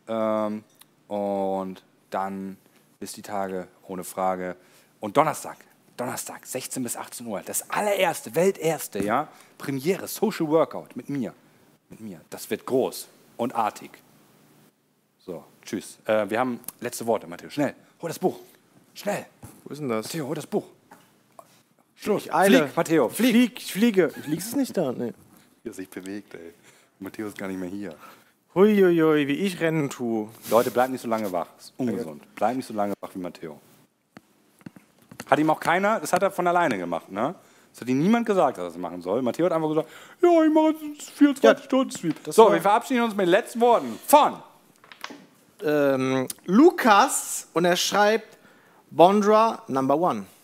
Und dann bis die Tage ohne Frage. Und Donnerstag, 16 bis 18 Uhr. Das allererste, welterste, ja, Premiere, Social Workout mit mir. Das wird groß und artig. So, tschüss. Wir haben letzte Worte, Matteo. Schnell, hol das Buch. Schnell. Wo ist denn das? Matteo, hol das Buch. Schluss. Ich eile. Flieg, Matteo, flieg. Ich fliege. Liegst es nicht da? Nee. Wie er sich bewegt, ey. Matteo ist gar nicht mehr hier. Huiuiui, wie ich rennen tue. Leute, bleibt nicht so lange wach. Das ist ungesund. Bleibt nicht so lange wach wie Matteo. Hat ihm auch keiner, das hat er von alleine gemacht, ne? Das hat ihm niemand gesagt, dass er das machen soll. Matteo hat einfach gesagt, ja, ich mache jetzt 24-Stunden-Sweep. So, wir verabschieden uns mit den letzten Worten von Lukas und er schreibt Bondra #1.